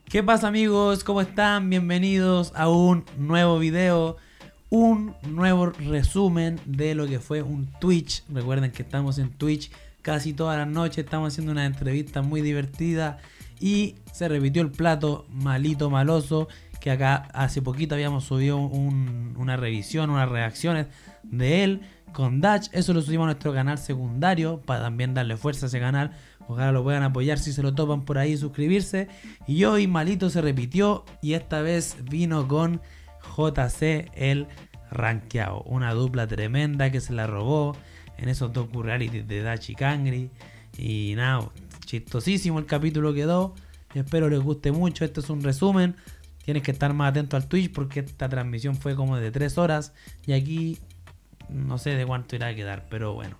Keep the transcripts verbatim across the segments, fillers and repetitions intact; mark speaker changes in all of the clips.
Speaker 1: ¿Qué pasa, amigos? ¿Cómo están? Bienvenidos a un nuevo video, un nuevo resumen de lo que fue un Twitch. Recuerden que estamos en Twitch casi todas las noches, estamos haciendo una entrevista muy divertida y se repitió el plato Malito Maloso, que acá hace poquito habíamos subido un, una revisión, unas reacciones de él con Dutch. Eso lo subimos a nuestro canal secundario para también darle fuerza a ese canal. Ojalá lo puedan apoyar si se lo topan por ahí, suscribirse. Y hoy Malito se repitió y esta vez vino con J C el rankeado. Una dupla tremenda que se la robó en esos docu-realities de Dutch y Cangri. Y nada, chistosísimo el capítulo quedó. Espero les guste mucho. Este es un resumen. Tienes que estar más atento al Twitch porque esta transmisión fue como de tres horas. Y aquí no sé de cuánto irá a quedar, pero bueno,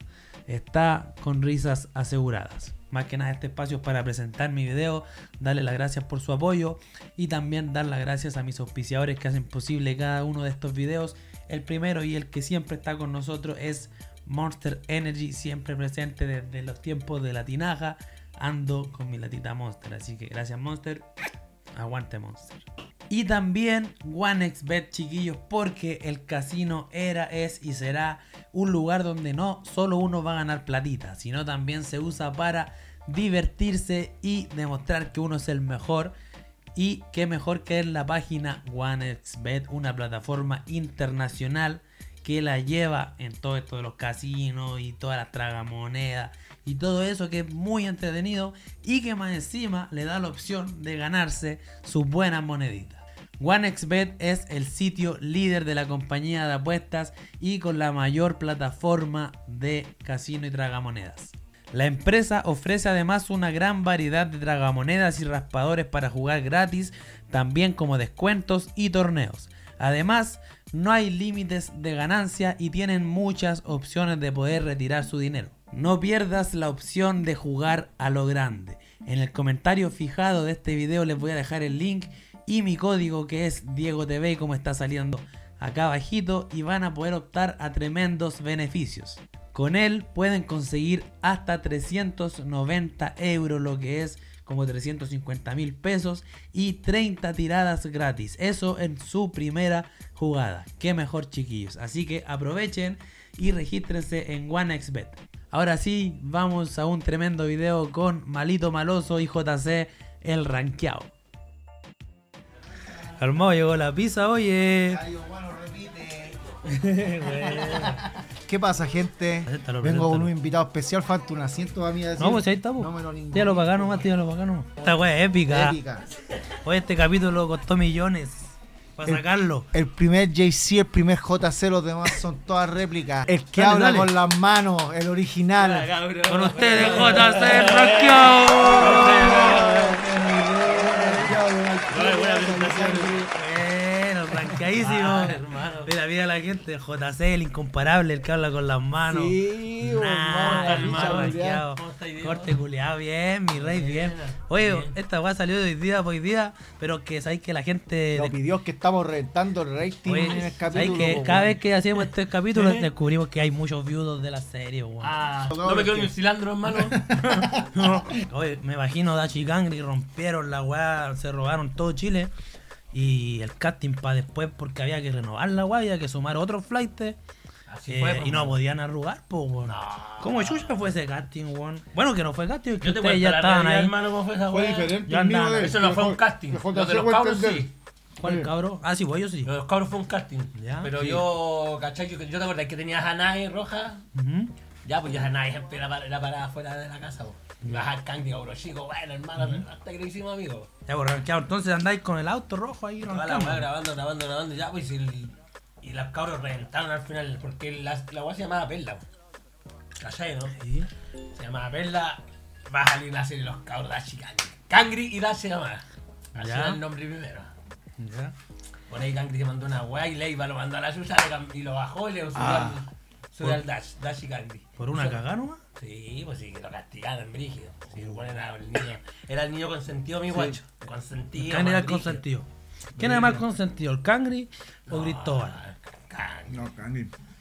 Speaker 1: está con risas aseguradas. Más que nada este espacio es para presentar mi video, darle las gracias por su apoyo y también dar las gracias a mis auspiciadores que hacen posible cada uno de estos videos. El primero y el que siempre está con nosotros es Monster Energy, siempre presente desde los tiempos de la tinaja. Ando con mi latita Monster, así que gracias Monster, aguante Monster. Y también OneXBet, chiquillos, porque el casino era, es y será un lugar donde no solo uno va a ganar platita, sino también se usa para divertirse y demostrar que uno es el mejor. Y qué mejor que en la página OneXBet, una plataforma internacional que la lleva en todo esto de los casinos y todas las tragamonedas y todo eso, que es muy entretenido y que más encima le da la opción de ganarse sus buenas moneditas. OneXBet es el sitio líder de la compañía de apuestas y con la mayor plataforma de casino y tragamonedas. La empresa ofrece además una gran variedad de tragamonedas y raspadores para jugar gratis, también como descuentos y torneos. Además, no hay límites de ganancia y tienen muchas opciones de poder retirar su dinero. No pierdas la opción de jugar a lo grande. En el comentario fijado de este video les voy a dejar el link y mi código, que es Diego T V, como está saliendo acá abajito, y van a poder optar a tremendos beneficios. Con él pueden conseguir hasta trescientos noventa euros, lo que es como trescientos cincuenta mil pesos, y treinta tiradas gratis. Eso en su primera jugada. Qué mejor, chiquillos. Así que aprovechen y regístrense en OneXBet. Ahora sí, vamos a un tremendo video con Malito Maloso y J C el rankeado. Armado, llegó la pizza, oye.
Speaker 2: Bueno, repite. ¿Qué pasa, gente?
Speaker 1: Acéptalo,
Speaker 2: Vengo con
Speaker 1: preséntalo.
Speaker 2: un invitado especial, falta un asiento a mí a decir.
Speaker 1: No, pues ahí estamos.
Speaker 2: No me lo ninguno.
Speaker 1: Tíralo para acá nomás, tíralo para acá nomás. Esta wea es épica.
Speaker 2: Épica.
Speaker 1: Oye, este capítulo costó millones para
Speaker 2: El-
Speaker 1: sacarlo.
Speaker 2: El primer J C, el primer J C, los demás son todas réplicas. El que
Speaker 1: Dale,
Speaker 2: habla
Speaker 1: dale.
Speaker 2: con las manos, el original.
Speaker 1: Con ustedes, J C el rankeado. Bueno, rankeadísimo. Mira, mira la gente, J C, el incomparable, el que habla con las manos.
Speaker 2: Sí,
Speaker 1: Nah,
Speaker 2: hermano,
Speaker 1: el más
Speaker 2: picha,
Speaker 1: rankeado. Corte culeado, bien, mi rey, bien. Oye, esta weá salió de hoy día por hoy día, pero que sabéis que la gente.
Speaker 2: Lo pidió, que estamos reventando el rating
Speaker 1: Oye,
Speaker 2: en el
Speaker 1: sabéis
Speaker 2: capítulo.
Speaker 1: que
Speaker 2: po,
Speaker 1: cada
Speaker 2: weón.
Speaker 1: vez que hacíamos este capítulo descubrimos que hay muchos views de la serie, weón.
Speaker 3: Ah, no me quedo ni un cilantro, hermano.
Speaker 1: Oye, me imagino Dutch y Cangri rompieron la weá, se robaron todo Chile. Y el casting para después, porque había que renovar la weá, había que sumar otros flights.
Speaker 3: Así
Speaker 1: eh,
Speaker 3: fue,
Speaker 1: y no
Speaker 3: hermano.
Speaker 1: podían arrugar, pues, weón.
Speaker 3: No.
Speaker 1: ¿Cómo chucha fue ese casting, weón? Bueno, que no fue casting, es que
Speaker 3: Yo te
Speaker 1: ustedes
Speaker 3: cuento
Speaker 1: ya
Speaker 3: la
Speaker 1: estaban
Speaker 3: realidad,
Speaker 1: ahí.
Speaker 3: hermano, cómo fue esa
Speaker 2: Fue
Speaker 3: weá.
Speaker 2: diferente.
Speaker 1: Ya
Speaker 2: el mío
Speaker 1: andaba.
Speaker 2: de-
Speaker 3: Eso no
Speaker 2: de
Speaker 3: fue un
Speaker 2: J-
Speaker 3: casting.
Speaker 2: de J
Speaker 3: Los
Speaker 2: C
Speaker 3: de los
Speaker 2: fue
Speaker 3: cabros
Speaker 2: entender.
Speaker 3: sí.
Speaker 1: ¿Cuál
Speaker 2: Sí.
Speaker 1: cabrón? Ah, sí, pues yo sí.
Speaker 3: Los cabros fue un casting.
Speaker 1: Ya.
Speaker 3: Pero
Speaker 1: Sí.
Speaker 3: yo, ¿cachai? Yo, yo te acordás que tenías a Nai roja.
Speaker 1: Ujú.
Speaker 3: Ya, pues ya a Nai siempre era, para- era parada afuera de la casa, po. Y vas al candy, cabro chico, bueno, hermano, hasta que le hicimos amigos.
Speaker 1: Ya, pues, rankeado. Entonces andáis con el auto rojo ahí,
Speaker 3: Toda la
Speaker 1: roncando.
Speaker 3: weá grabando, grabando, grabando, ya, pues y, el- y los cabros reventaron al final, porque la, la weá se llamaba Perla, po. ¿Cachai, no?
Speaker 1: Sí.
Speaker 3: Se llamaba Perla, va a salir la serie los cabros Dashi Cangri. Cangri y Dash se llamaba. Así
Speaker 1: Ya.
Speaker 3: era el nombre primero.
Speaker 1: Ya.
Speaker 3: Por ahí Cangri se mandó una weá y Leiva lo mandó a la suya le cam- y lo bajó y le subió,
Speaker 1: Ah.
Speaker 3: al, subió al Dash, Dash y Cangri.
Speaker 1: ¿Por una
Speaker 3: Eso-
Speaker 1: cagada nomás?
Speaker 3: Sí, pues sí, que lo castigaron, brígido. Sí, bueno, era el niño, era el niño consentido, mi guacho. Consentido.
Speaker 1: ¿Quién era el
Speaker 3: más brígido.
Speaker 1: consentido? ¿Quién era más consentido, el Cangri o Cristóbal?
Speaker 3: Cangri.
Speaker 2: No, Cangri.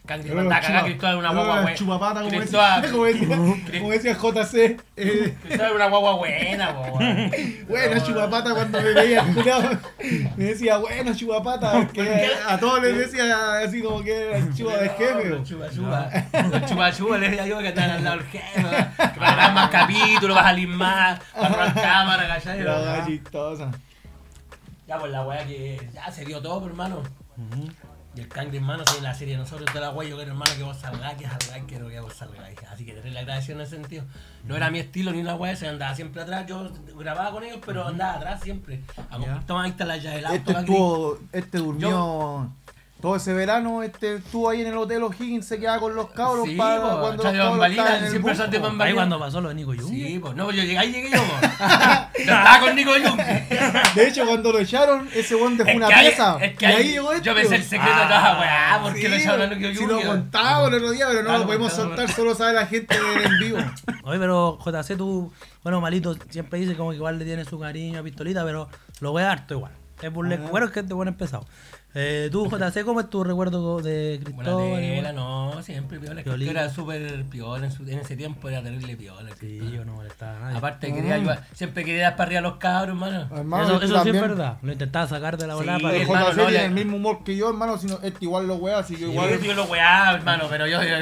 Speaker 3: Cangri mandaba a cagar Cristóbal una guagua buena.
Speaker 2: Chupapata, como
Speaker 3: Cristóbal-
Speaker 2: decía, como decía, como decía J C. Eh,
Speaker 3: Cristóbal una guagua buena, po, weón.
Speaker 2: Buena chupapata cuando me veía el curado. Me decía, buena chupapata. Porque a todos les decía así como que era el chupa de jefe.
Speaker 3: Los chupa chupa. Los chupa chupa les decía yo que estaban al lado del jefe. ¿no? Que para dar más capítulos, vas a salir más, para robar cámara, ¿cachai?
Speaker 2: La
Speaker 3: ¿no?
Speaker 2: weá chistosa.
Speaker 3: Ya, pues la weá que ya se dio todo, pues, hermano. Y el Cangri, hermano, si en la serie de nosotros, toda la weá, yo quiero, hermano, que vos salgáis, que salgáis, quiero que vos salgáis. Así que tener la agradecido en ese sentido. No era mi estilo ni una weá, se andaba siempre atrás. Yo grababa con ellos, pero andaba atrás siempre. A toma, ahí está la llave del auto,
Speaker 2: Este
Speaker 3: Cangri.
Speaker 2: estuvo, este durmió todo ese verano, este estuvo ahí en el hotel O'Higgins, se quedaba con los cabros
Speaker 3: Sí,
Speaker 2: para
Speaker 3: po,
Speaker 2: cuando
Speaker 3: echaba
Speaker 2: los cabros
Speaker 3: bambalinas,
Speaker 2: estaban en el
Speaker 3: siempre
Speaker 2: bus,
Speaker 3: son de
Speaker 2: po.
Speaker 3: bambalinas.
Speaker 1: Ahí cuando pasó lo de Nico Jung.
Speaker 3: Sí, pues no, pues yo llegué, ahí llegué yo, pues. Yo estaba con Nico Jung.
Speaker 2: De hecho, cuando lo echaron, ese weón dejó
Speaker 3: Es
Speaker 2: una
Speaker 3: que ahí-
Speaker 2: pieza.
Speaker 3: es que
Speaker 2: y
Speaker 3: ahí
Speaker 2: ahí llegó este.
Speaker 3: yo me sé el secreto de toda la weá, ¿por qué
Speaker 2: Sí,
Speaker 3: lo echaron a Nico
Speaker 2: Si
Speaker 3: Jung?
Speaker 2: lo contábamos el otro día, pero no
Speaker 3: Ah,
Speaker 2: lo
Speaker 3: lo
Speaker 2: podemos
Speaker 3: contábamos.
Speaker 2: soltar, solo sabe la gente del en vivo.
Speaker 1: Oye, pero J C, tú, bueno, Malito siempre dice como que igual le tiene su cariño a Pistolita, pero lo voy a harto igual. Es burlesco, bueno, es que es de buen empezado. Eh, tú, J C, ¿cómo es tu recuerdo de
Speaker 3: Buena
Speaker 1: Cristóbal?
Speaker 3: tela, no, siempre piola. Es que
Speaker 1: Piolín.
Speaker 3: era súper piola, en, su- en ese tiempo era terrible piola.
Speaker 1: Sí, yo no molestaba a nadie.
Speaker 3: Aparte quería ayudar, siempre quería dar para arriba a los cabros, hermano.
Speaker 2: Hermano,
Speaker 1: eso
Speaker 2: tú
Speaker 1: eso sí es
Speaker 2: también.
Speaker 1: verdad. Lo intentaba sacar de la bola
Speaker 3: Sí,
Speaker 1: para
Speaker 2: El
Speaker 3: hermano,
Speaker 2: J C
Speaker 3: no,
Speaker 2: tiene
Speaker 3: le-
Speaker 2: el mismo humor que yo, hermano, sino este igual lo weá, así que
Speaker 3: Igual
Speaker 2: igual.
Speaker 3: yo lo weá, hermano, pero yo. Yo,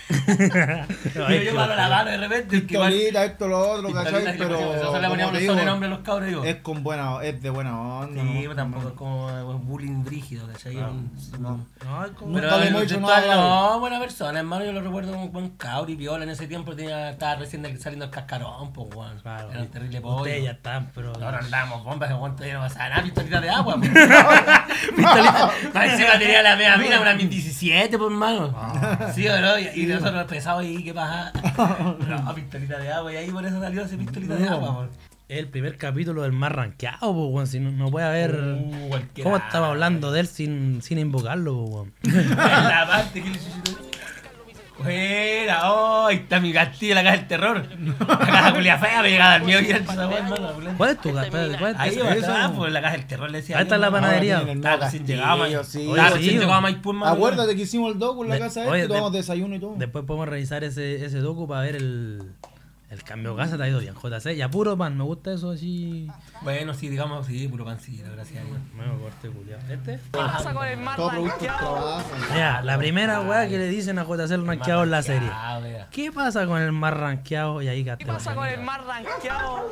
Speaker 3: yo, yo paro la mano de repente. que igual-
Speaker 2: Pistolita, esto, lo otro,
Speaker 3: Pistolita,
Speaker 2: ¿cachai?
Speaker 3: sí,
Speaker 2: Pero.
Speaker 3: pues, nosotros le
Speaker 2: como
Speaker 3: poníamos
Speaker 2: te
Speaker 3: los
Speaker 2: digo,
Speaker 3: sobrenombres a los cabros, digo.
Speaker 2: Es con buena, es de buena onda.
Speaker 3: Sí,
Speaker 2: ¿no?
Speaker 3: pero tampoco es como un bullying brígido, ¿cachai? Un-
Speaker 2: No.
Speaker 1: No, es como...
Speaker 2: Nunca
Speaker 3: Pero
Speaker 2: le
Speaker 3: el
Speaker 2: hemos hecho
Speaker 3: Cristóbal,
Speaker 2: nada
Speaker 3: no, buena persona, hermano, yo lo recuerdo como un buen cabro y viola. En ese tiempo tenía, estaba recién del- saliendo el cascarón, pues, weón.
Speaker 1: Claro,
Speaker 3: Era un terrible pollo.
Speaker 1: ustedes ya están, pero...
Speaker 3: Ahora andábamos bombas, que todavía no pasaba nada, pistolita de agua, pues. Pistolita. Más encima tenía la media mina, una mil diecisiete, pues, hermano. Sí o no, y, y nosotros pesados ahí, ¿qué pasa? No, pistolita de agua, y ahí por eso salió ese pistolita de agua, pues.
Speaker 1: Es el primer capítulo del más rankeado, pues, weón. Si no, no puede haber...
Speaker 3: Uh, cualquiera.
Speaker 1: ¿Cómo estaba hablando de él sin, sin invocarlo, pues, weón?
Speaker 3: La parte que le Fuera, oh, ahí está mi castillo, la caja del terror. La caja culia fea, me llegaba el miedo y el hermano.
Speaker 1: ¿Cuál es tu casa? Espérate, ¿cuál es
Speaker 3: Ahí
Speaker 1: tu
Speaker 3: va,
Speaker 1: casa?
Speaker 3: estaba, pues la caja del terror le decía.
Speaker 1: Ahí está la
Speaker 3: hermano.
Speaker 1: panadería.
Speaker 2: Ahora tienen el
Speaker 3: Estaba
Speaker 2: nuevo
Speaker 3: recién
Speaker 2: castillo,
Speaker 3: llegaba, ma-
Speaker 2: sí.
Speaker 3: estaba
Speaker 1: Oye,
Speaker 3: recién
Speaker 1: sí,
Speaker 3: llegaba Maipú, hermano.
Speaker 2: Acuérdate que hicimos el docu en la
Speaker 1: De-
Speaker 2: casa de
Speaker 1: oye,
Speaker 2: este, tomamos
Speaker 1: de-
Speaker 2: desayuno y todo.
Speaker 1: Después podemos revisar ese, ese docu para ver el, el cambio de casa. Te ha ido bien, J C. Y a puro pan, me gusta eso así.
Speaker 3: Bueno, sí, digamos, sí, puro pancito, gracias a Dios.
Speaker 1: Nuevo corte, culiao. ¿Este?
Speaker 4: pasa con el mar
Speaker 2: Todo producto del
Speaker 4: rankeado?
Speaker 2: trabajo.
Speaker 1: Mira, la primera weá que le dicen a J C el rankeado en la serie.
Speaker 3: Ah, vea.
Speaker 1: ¿Qué pasa con el más rankeado? Y ahí
Speaker 4: ¿Qué pasa con el mar rankeado?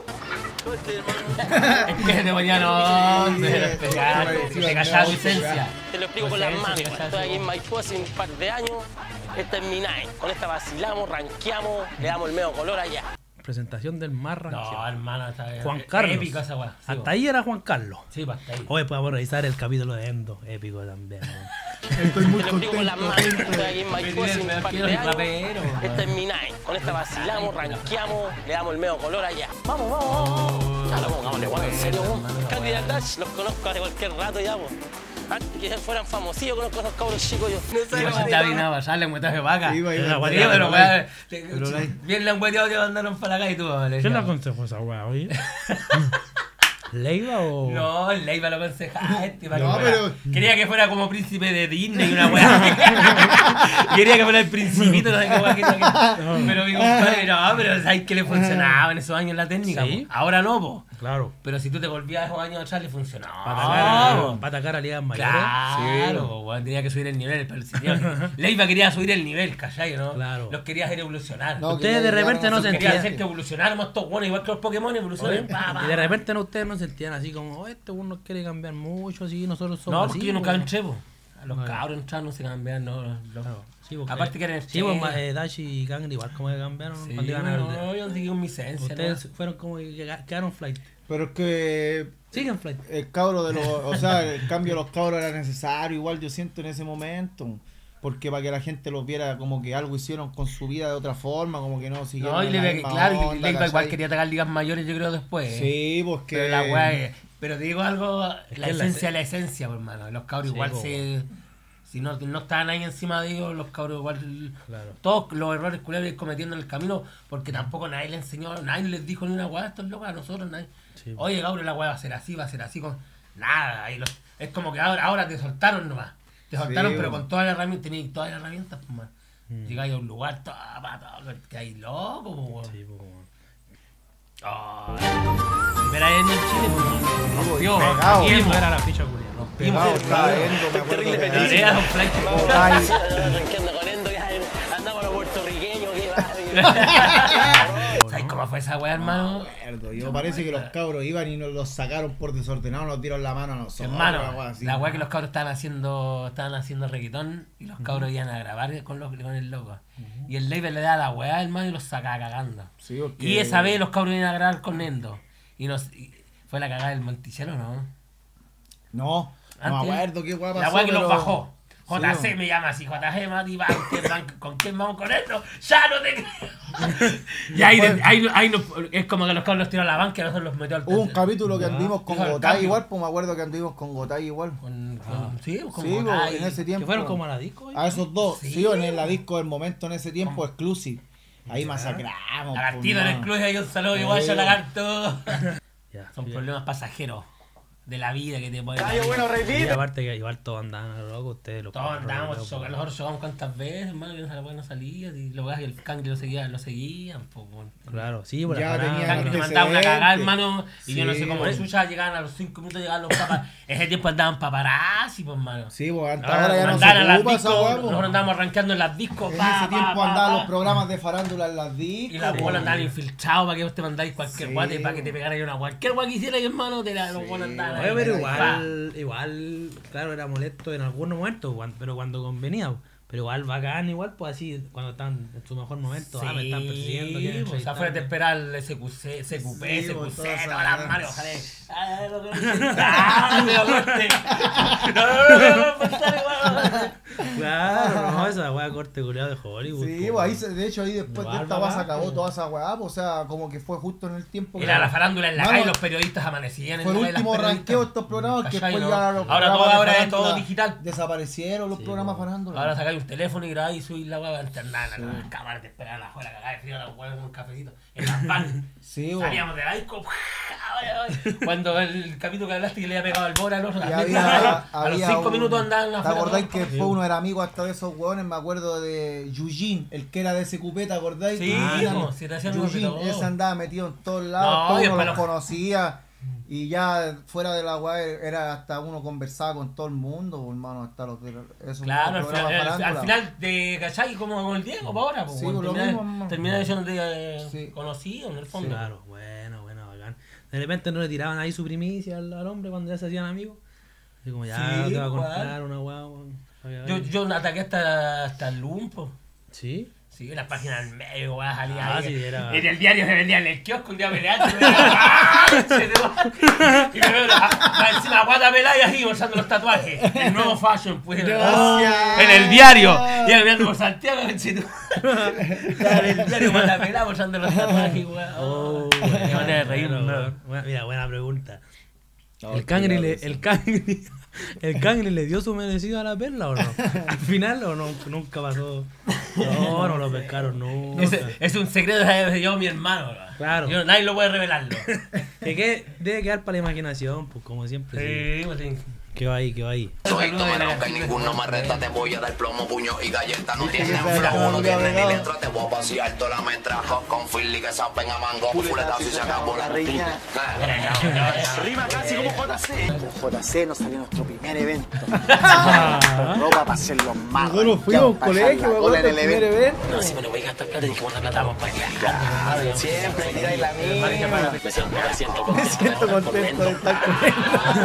Speaker 3: Es que te ponía nombre, lo especial, me callaba mi esencia.
Speaker 4: Te lo explico con las
Speaker 3: Esencia,
Speaker 4: manos.
Speaker 3: me callaba
Speaker 4: Estoy
Speaker 3: su-
Speaker 4: aquí en Maipú hace un par de años. Esta es mi nave. Con esta vacilamos, ranqueamos, le damos el medio color allá.
Speaker 1: Presentación del más rankeado.
Speaker 3: No, hermano, está bien.
Speaker 1: Juan Carlos.
Speaker 3: Épico esa weá. Sí,
Speaker 1: Hasta
Speaker 3: po.
Speaker 1: ahí era Juan Carlos.
Speaker 3: Sí, pues hasta ahí.
Speaker 1: Hoy podemos revisar el capítulo de Endo. Épico también. weón.
Speaker 2: Estoy muy
Speaker 4: Te lo explico con las manos.
Speaker 2: contento.
Speaker 4: Estoy aquí en Maipú hace un par de años.
Speaker 3: rapero.
Speaker 4: Esta es mi nave. Con esta vacilamos, ranqueamos, le damos el medio color allá. Vamos, vamos, vamos. Ya lo pongámosle, bueno, en serio, weón. Candy Dash los conozco hace cualquier rato ya, vos. Antes que fueran famosillos, conozco a esos cabros chicos yo. No
Speaker 3: Yo si David nada, sale un de vaca.
Speaker 2: Iba, iba,
Speaker 3: Sí,
Speaker 2: iba,
Speaker 3: pero
Speaker 2: iba,
Speaker 3: weá,
Speaker 2: Pero la-
Speaker 3: bien le han hueteado que mandaron para acá y tú, vale.
Speaker 1: ¿Quién le aconsejó esa weá, oye? ¿Leiva o...?
Speaker 3: No, el Leiva lo aconsejaste para
Speaker 2: No,
Speaker 3: que fuera.
Speaker 2: pero-
Speaker 3: Quería que fuera como príncipe de Disney, una weá. Quería que fuera el principito, no sé qué weá quería que- Pero mi compadre, no, pero sabes que le funcionaba en esos años la técnica.
Speaker 1: Sí.
Speaker 3: Po. Ahora no, po.
Speaker 1: Claro.
Speaker 3: Pero si tú te volvías a esos años atrás, le funcionaba.
Speaker 1: Para atacar,
Speaker 3: po.
Speaker 1: para atacar a ligas mayores.
Speaker 3: Claro, weón, tenía que subir el nivel. Pero si tenía- Leiva quería subir el nivel, ¿cachai? ¿No?
Speaker 1: Claro.
Speaker 3: Los quería hacer evolucionar.
Speaker 2: No,
Speaker 1: Ustedes
Speaker 2: que
Speaker 1: de
Speaker 2: ya
Speaker 1: repente no
Speaker 2: llegaron a
Speaker 1: se
Speaker 2: su-
Speaker 3: Quería
Speaker 1: entienden.
Speaker 3: hacer que evolucionáramos estos buenos, igual que los Pokémon evolucionan. Pa, pa,
Speaker 1: Y de
Speaker 3: pa.
Speaker 1: repente no, ustedes no sentían así como, oh, este uno quiere cambiar mucho, así, nosotros somos
Speaker 3: No,
Speaker 1: así.
Speaker 3: porque yo nunca
Speaker 1: pues.
Speaker 3: entré, po. A los
Speaker 1: Vale.
Speaker 3: cabros entrar no se cambian, no. los-
Speaker 1: Claro. Sí, porque-
Speaker 3: Aparte que eran
Speaker 1: Sí, pues,
Speaker 3: estrellas.
Speaker 1: eh, Dash y Kangri igual como que cambiaron
Speaker 3: Sí,
Speaker 1: cuando iban a
Speaker 3: no,
Speaker 1: ver.
Speaker 3: no, yo seguí con mi esencia.
Speaker 1: Ustedes fueron como que queda- quedaron flight.
Speaker 2: Pero es que
Speaker 1: Siguen flight.
Speaker 2: el cabro de los. O sea, el cambio de los cabros era necesario, igual yo siento en ese momento. Porque para que la gente los viera como que algo hicieron con su vida de otra forma, como que no
Speaker 3: ¿no?
Speaker 2: siguieron.
Speaker 3: No, y
Speaker 2: la
Speaker 3: le,
Speaker 2: misma
Speaker 3: claro, y
Speaker 2: onda,
Speaker 3: Leiva igual
Speaker 2: ¿cachai?
Speaker 3: quería atacar ligas mayores, yo creo, después.
Speaker 2: Sí, pues que.
Speaker 3: Pero la weá es- Pero te digo algo, la
Speaker 1: que la
Speaker 3: esencia es la esencia, pues, hermano. Los cabros
Speaker 1: Sí,
Speaker 3: igual
Speaker 1: po,
Speaker 3: se. Si no, no estaban ahí encima de ellos, los cabros igual.
Speaker 1: Claro.
Speaker 3: Todos los errores culeros cometiendo en el camino, porque tampoco nadie les enseñó, nadie les dijo ni una weá a estos locos, a nosotros, nadie.
Speaker 1: Sí.
Speaker 3: Oye, cabrón, la weá va a ser así, va a ser así, con. Nada, ahí los- es como que ahora, ahora te soltaron nomás. Te soltaron,
Speaker 2: Sí,
Speaker 3: pero
Speaker 2: bueno.
Speaker 3: con todas las herramientas, tenías todas las herramientas, pues, man.
Speaker 1: Mm.
Speaker 3: Llegáis a un lugar, todo, que hay loco, pues, weón.
Speaker 1: Sí, pues, weón.
Speaker 3: Oh, pero ahí en el Chile, pues, rompió,
Speaker 2: pegado.
Speaker 1: Y
Speaker 3: rompimos,
Speaker 1: eso era la ficha culia.
Speaker 3: rompimos.
Speaker 2: Pegado, estaba viendo, me acuerdo que
Speaker 3: La idea es un flight.
Speaker 2: Ay,
Speaker 4: Arranqueando con Endo, ya andamos los puertorriqueños, que va.
Speaker 3: ¿Sabes cómo fue esa weá, hermano?
Speaker 2: acuerdo. Yo parece que los cabros iban y nos los sacaron por desordenado, nos dieron la mano a nosotros.
Speaker 3: Hermano,
Speaker 2: una wea así.
Speaker 3: la weá que los cabros estaban haciendo, estaban haciendo reggaetón y los cabros iban a grabar con, los, con el loco. Y el label le da la weá, hermano, y los sacaba cagando.
Speaker 2: Sí, porque-
Speaker 3: Y esa vez los cabros iban a grabar con Endo. Y nos y fue la cagada del Monticello, ¿no?
Speaker 2: No, no me
Speaker 3: Antes,
Speaker 2: acuerdo qué weá pasó.
Speaker 3: La weá que
Speaker 2: pero-
Speaker 3: los bajó. J C
Speaker 2: Sí,
Speaker 3: me llama así, J G Mati, va, ¿con quién van- ¿con quién vamos con esto? ¡Ya no te creo! Y ahí,
Speaker 2: Después-
Speaker 3: ahí, ahí nos- es como que los cabros los tiró a la banca y nosotros los metió al
Speaker 2: Hubo un capítulo que andimos con
Speaker 3: Dijo el
Speaker 2: Gotay
Speaker 3: cambio.
Speaker 2: igual, pues me acuerdo que anduvimos con Gotay igual.
Speaker 3: Con, con, sí, con
Speaker 2: Sí,
Speaker 3: Gotay.
Speaker 2: pues, en ese tiempo.
Speaker 1: Que fueron como a la disco.
Speaker 2: A esos dos,
Speaker 3: Sí.
Speaker 2: sí, en la disco del momento en ese tiempo, exclusive. Ahí masacramos.
Speaker 3: Lagartito
Speaker 2: pues,
Speaker 3: en el
Speaker 2: no.
Speaker 3: club y ahí un saludo
Speaker 2: Sí.
Speaker 3: igual, yo lagarto.
Speaker 1: Ya,
Speaker 3: Son
Speaker 1: sí.
Speaker 3: problemas pasajeros de la vida que te pueden.
Speaker 1: Y aparte que igual todos andaban a lo loco, ustedes los
Speaker 3: Todos
Speaker 1: perros,
Speaker 3: andábamos,
Speaker 1: loco.
Speaker 3: choca- nosotros chocamos cuántas veces, hermano, que no se no salía, y los weas que el cangre lo seguían, lo seguían, pues, bueno.
Speaker 1: Claro, sí, por
Speaker 2: Ya
Speaker 1: la
Speaker 3: El
Speaker 2: tenían
Speaker 3: cangre
Speaker 2: antecedentes.
Speaker 3: me mandaba una cagada, hermano, y yo no
Speaker 2: Sí,
Speaker 3: sé cómo
Speaker 2: bueno.
Speaker 3: chucha llegaban a los cinco minutos, llegaban los papas. Ese tiempo andaban paparazzi, pues, hermano.
Speaker 2: Sí, pues antes
Speaker 1: Ahora
Speaker 2: ahora ya no
Speaker 3: Mandaban a
Speaker 2: se
Speaker 3: las
Speaker 2: ocupa
Speaker 3: discos,
Speaker 2: esa weá, pues.
Speaker 3: nosotros andábamos arranqueando en las discos,
Speaker 2: En
Speaker 3: pa,
Speaker 2: ese
Speaker 3: pa,
Speaker 2: tiempo
Speaker 3: pa,
Speaker 2: andaban
Speaker 3: pa.
Speaker 2: los programas de farándula en las discos.
Speaker 3: Y las
Speaker 2: pues.
Speaker 3: bolas andaban infiltrados para que vos te mandáis cualquier
Speaker 2: Sí,
Speaker 3: guate, para que te
Speaker 2: bo.
Speaker 3: pegara una cualquier guate que hiciera, hermano, te la, los
Speaker 2: Sí,
Speaker 3: bolas andaban
Speaker 1: Oye,
Speaker 3: ahí,
Speaker 1: pero
Speaker 3: pa.
Speaker 1: igual, igual, claro, era molesto en algunos momentos, cuan- pero cuando convenía. Pero igual bacán, igual, pues así, cuando están en su mejor momento, ah, me están persiguiendo, quieren
Speaker 3: pues,
Speaker 1: entrevistarme.
Speaker 3: afuera te espera el S Q C, S Q P,
Speaker 2: Sí,
Speaker 3: S Q
Speaker 2: pues,
Speaker 3: C,
Speaker 2: todas esas
Speaker 3: todas las
Speaker 2: weas.
Speaker 3: manos, ojalá. Ah, lo que ah, me acorte. No, no, no, no, no, no,
Speaker 1: Claro, no, esa wea corte culiado de Hollywood.
Speaker 2: Sí,
Speaker 1: po,
Speaker 2: pues ahí, se- de hecho, ahí después de
Speaker 1: Igual,
Speaker 2: esta weá se
Speaker 1: bacán,
Speaker 2: acabó
Speaker 1: pues.
Speaker 2: toda esa weá, pues, o sea, como que fue justo en el tiempo que.
Speaker 3: Era la farándula en la
Speaker 2: Mano,
Speaker 3: calle y los periodistas amanecían en
Speaker 2: Fue el
Speaker 3: la calle, las
Speaker 2: último
Speaker 3: periodistas.
Speaker 2: ranqueo de estos programas que
Speaker 3: ¿Cachai,
Speaker 2: después
Speaker 3: no?
Speaker 2: ya los
Speaker 3: Ahora
Speaker 2: programas
Speaker 3: todo,
Speaker 2: de
Speaker 3: ahora es
Speaker 2: farándula
Speaker 3: todo digital.
Speaker 2: Desaparecieron los
Speaker 1: Sí,
Speaker 2: programas
Speaker 1: pues.
Speaker 2: farándula.
Speaker 3: Ahora sacáis un teléfono y grabáis y subís la weá alternada, las cámaras te esperaban afuera, cagada de frío, los huevos con un cafecito. En las van.
Speaker 2: Sí, bo.
Speaker 3: Salíamos de la disco. Cuando el capítulo que hablaste que le había pegado al bora al otro,
Speaker 2: Y
Speaker 3: la
Speaker 2: había,
Speaker 3: neta, a los
Speaker 2: había
Speaker 3: cinco
Speaker 2: un-
Speaker 3: minutos andaban
Speaker 2: ¿Te
Speaker 3: afuera.
Speaker 2: acordáis
Speaker 3: todos.
Speaker 2: que fue uno era amigo hasta de esos hueones? Me acuerdo de Yujin, el que era de ese cupé, ¿te acordáis?
Speaker 3: Sí,
Speaker 2: Ah,
Speaker 3: po, si te hacían unos
Speaker 2: Yujin,
Speaker 3: videos.
Speaker 2: ese andaba metido en todos
Speaker 3: No,
Speaker 2: lados, todo
Speaker 3: y
Speaker 2: uno
Speaker 3: para
Speaker 2: los
Speaker 3: los-
Speaker 2: conocía. Y ya fuera de la weá era hasta uno conversaba con todo el mundo, po, hermano, hasta los de esos
Speaker 3: Claro, al
Speaker 2: programas
Speaker 3: final, al,
Speaker 2: farándula.
Speaker 3: al final de ¿cachai? Como con el Diego, para ahora, pues,
Speaker 2: Sí,
Speaker 3: bueno,
Speaker 2: lo
Speaker 3: termina,
Speaker 2: mismo, hermano.
Speaker 3: termina siendo eh,
Speaker 2: Sí.
Speaker 3: conocido en el fondo.
Speaker 1: Claro, bueno, bueno, bacán. De repente no le tiraban ahí su primicia al, al hombre cuando ya se hacían amigos. Así como, ya
Speaker 3: Sí,
Speaker 1: te va a
Speaker 3: igual.
Speaker 1: contar una weá. weón.
Speaker 3: Yo, yo ataqué hasta, hasta el Lumpo.
Speaker 1: ¿Sí?
Speaker 3: Sí, en las páginas del medio, weá, salía
Speaker 1: Ah,
Speaker 3: ahí.
Speaker 1: sí, era-
Speaker 3: En el diario se vendía en el kiosco, un día peleando. Y me ¡ah! Se te va. Y me veo la, la, encima guata pelada y así, bolsando los tatuajes. El nuevo fashion, pues.
Speaker 2: Gracias.
Speaker 3: En el diario. Y él mirando por Santiago, en el diario guata pelada, bolsando los tatuajes, weá.
Speaker 1: Oh,
Speaker 3: Qué manera de reírme,
Speaker 1: bueno,
Speaker 3: bro.
Speaker 1: buena- Mira, buena pregunta.
Speaker 2: No,
Speaker 1: el cangre
Speaker 2: claro,
Speaker 1: le,
Speaker 2: sí.
Speaker 1: el cangre, el cangre le dio su merecido a la perla o no? Al final o no, nunca pasó. No, no lo pescaron nunca.
Speaker 3: Es, es un secreto de yo, mi hermano, bro.
Speaker 1: Claro.
Speaker 3: Yo, nadie lo puede revelarlo.
Speaker 1: Que, que debe quedar para la imaginación, pues como siempre. Sí.
Speaker 3: Sí, pues sí.
Speaker 1: Que va ahí, que va ahí.
Speaker 5: Soy tomarón que ninguno me reta, te voy a dar plomo, puño y galleta. No tienen
Speaker 2: esa
Speaker 5: flow,
Speaker 2: era
Speaker 5: no
Speaker 2: la
Speaker 5: tienen ni
Speaker 2: verdad.
Speaker 5: letra, te voy a pasear toda la metra. Hot con Philly que saben a mango, fuletazo y se acabó la riña.
Speaker 6: Rima casi como J C. J C nos salió nuestro primer evento.
Speaker 1: Ah,
Speaker 6: Ropa para hacer los más.
Speaker 2: Nosotros fuimos a un colegio, me acuerdo, el primer evento.
Speaker 4: No, si me lo voy a gastar plata, dije, bueno, plata, vamos para allá.
Speaker 5: Claro, siempre tiráis la mía.
Speaker 4: Me siento, me siento
Speaker 2: Me siento contento de estar con él.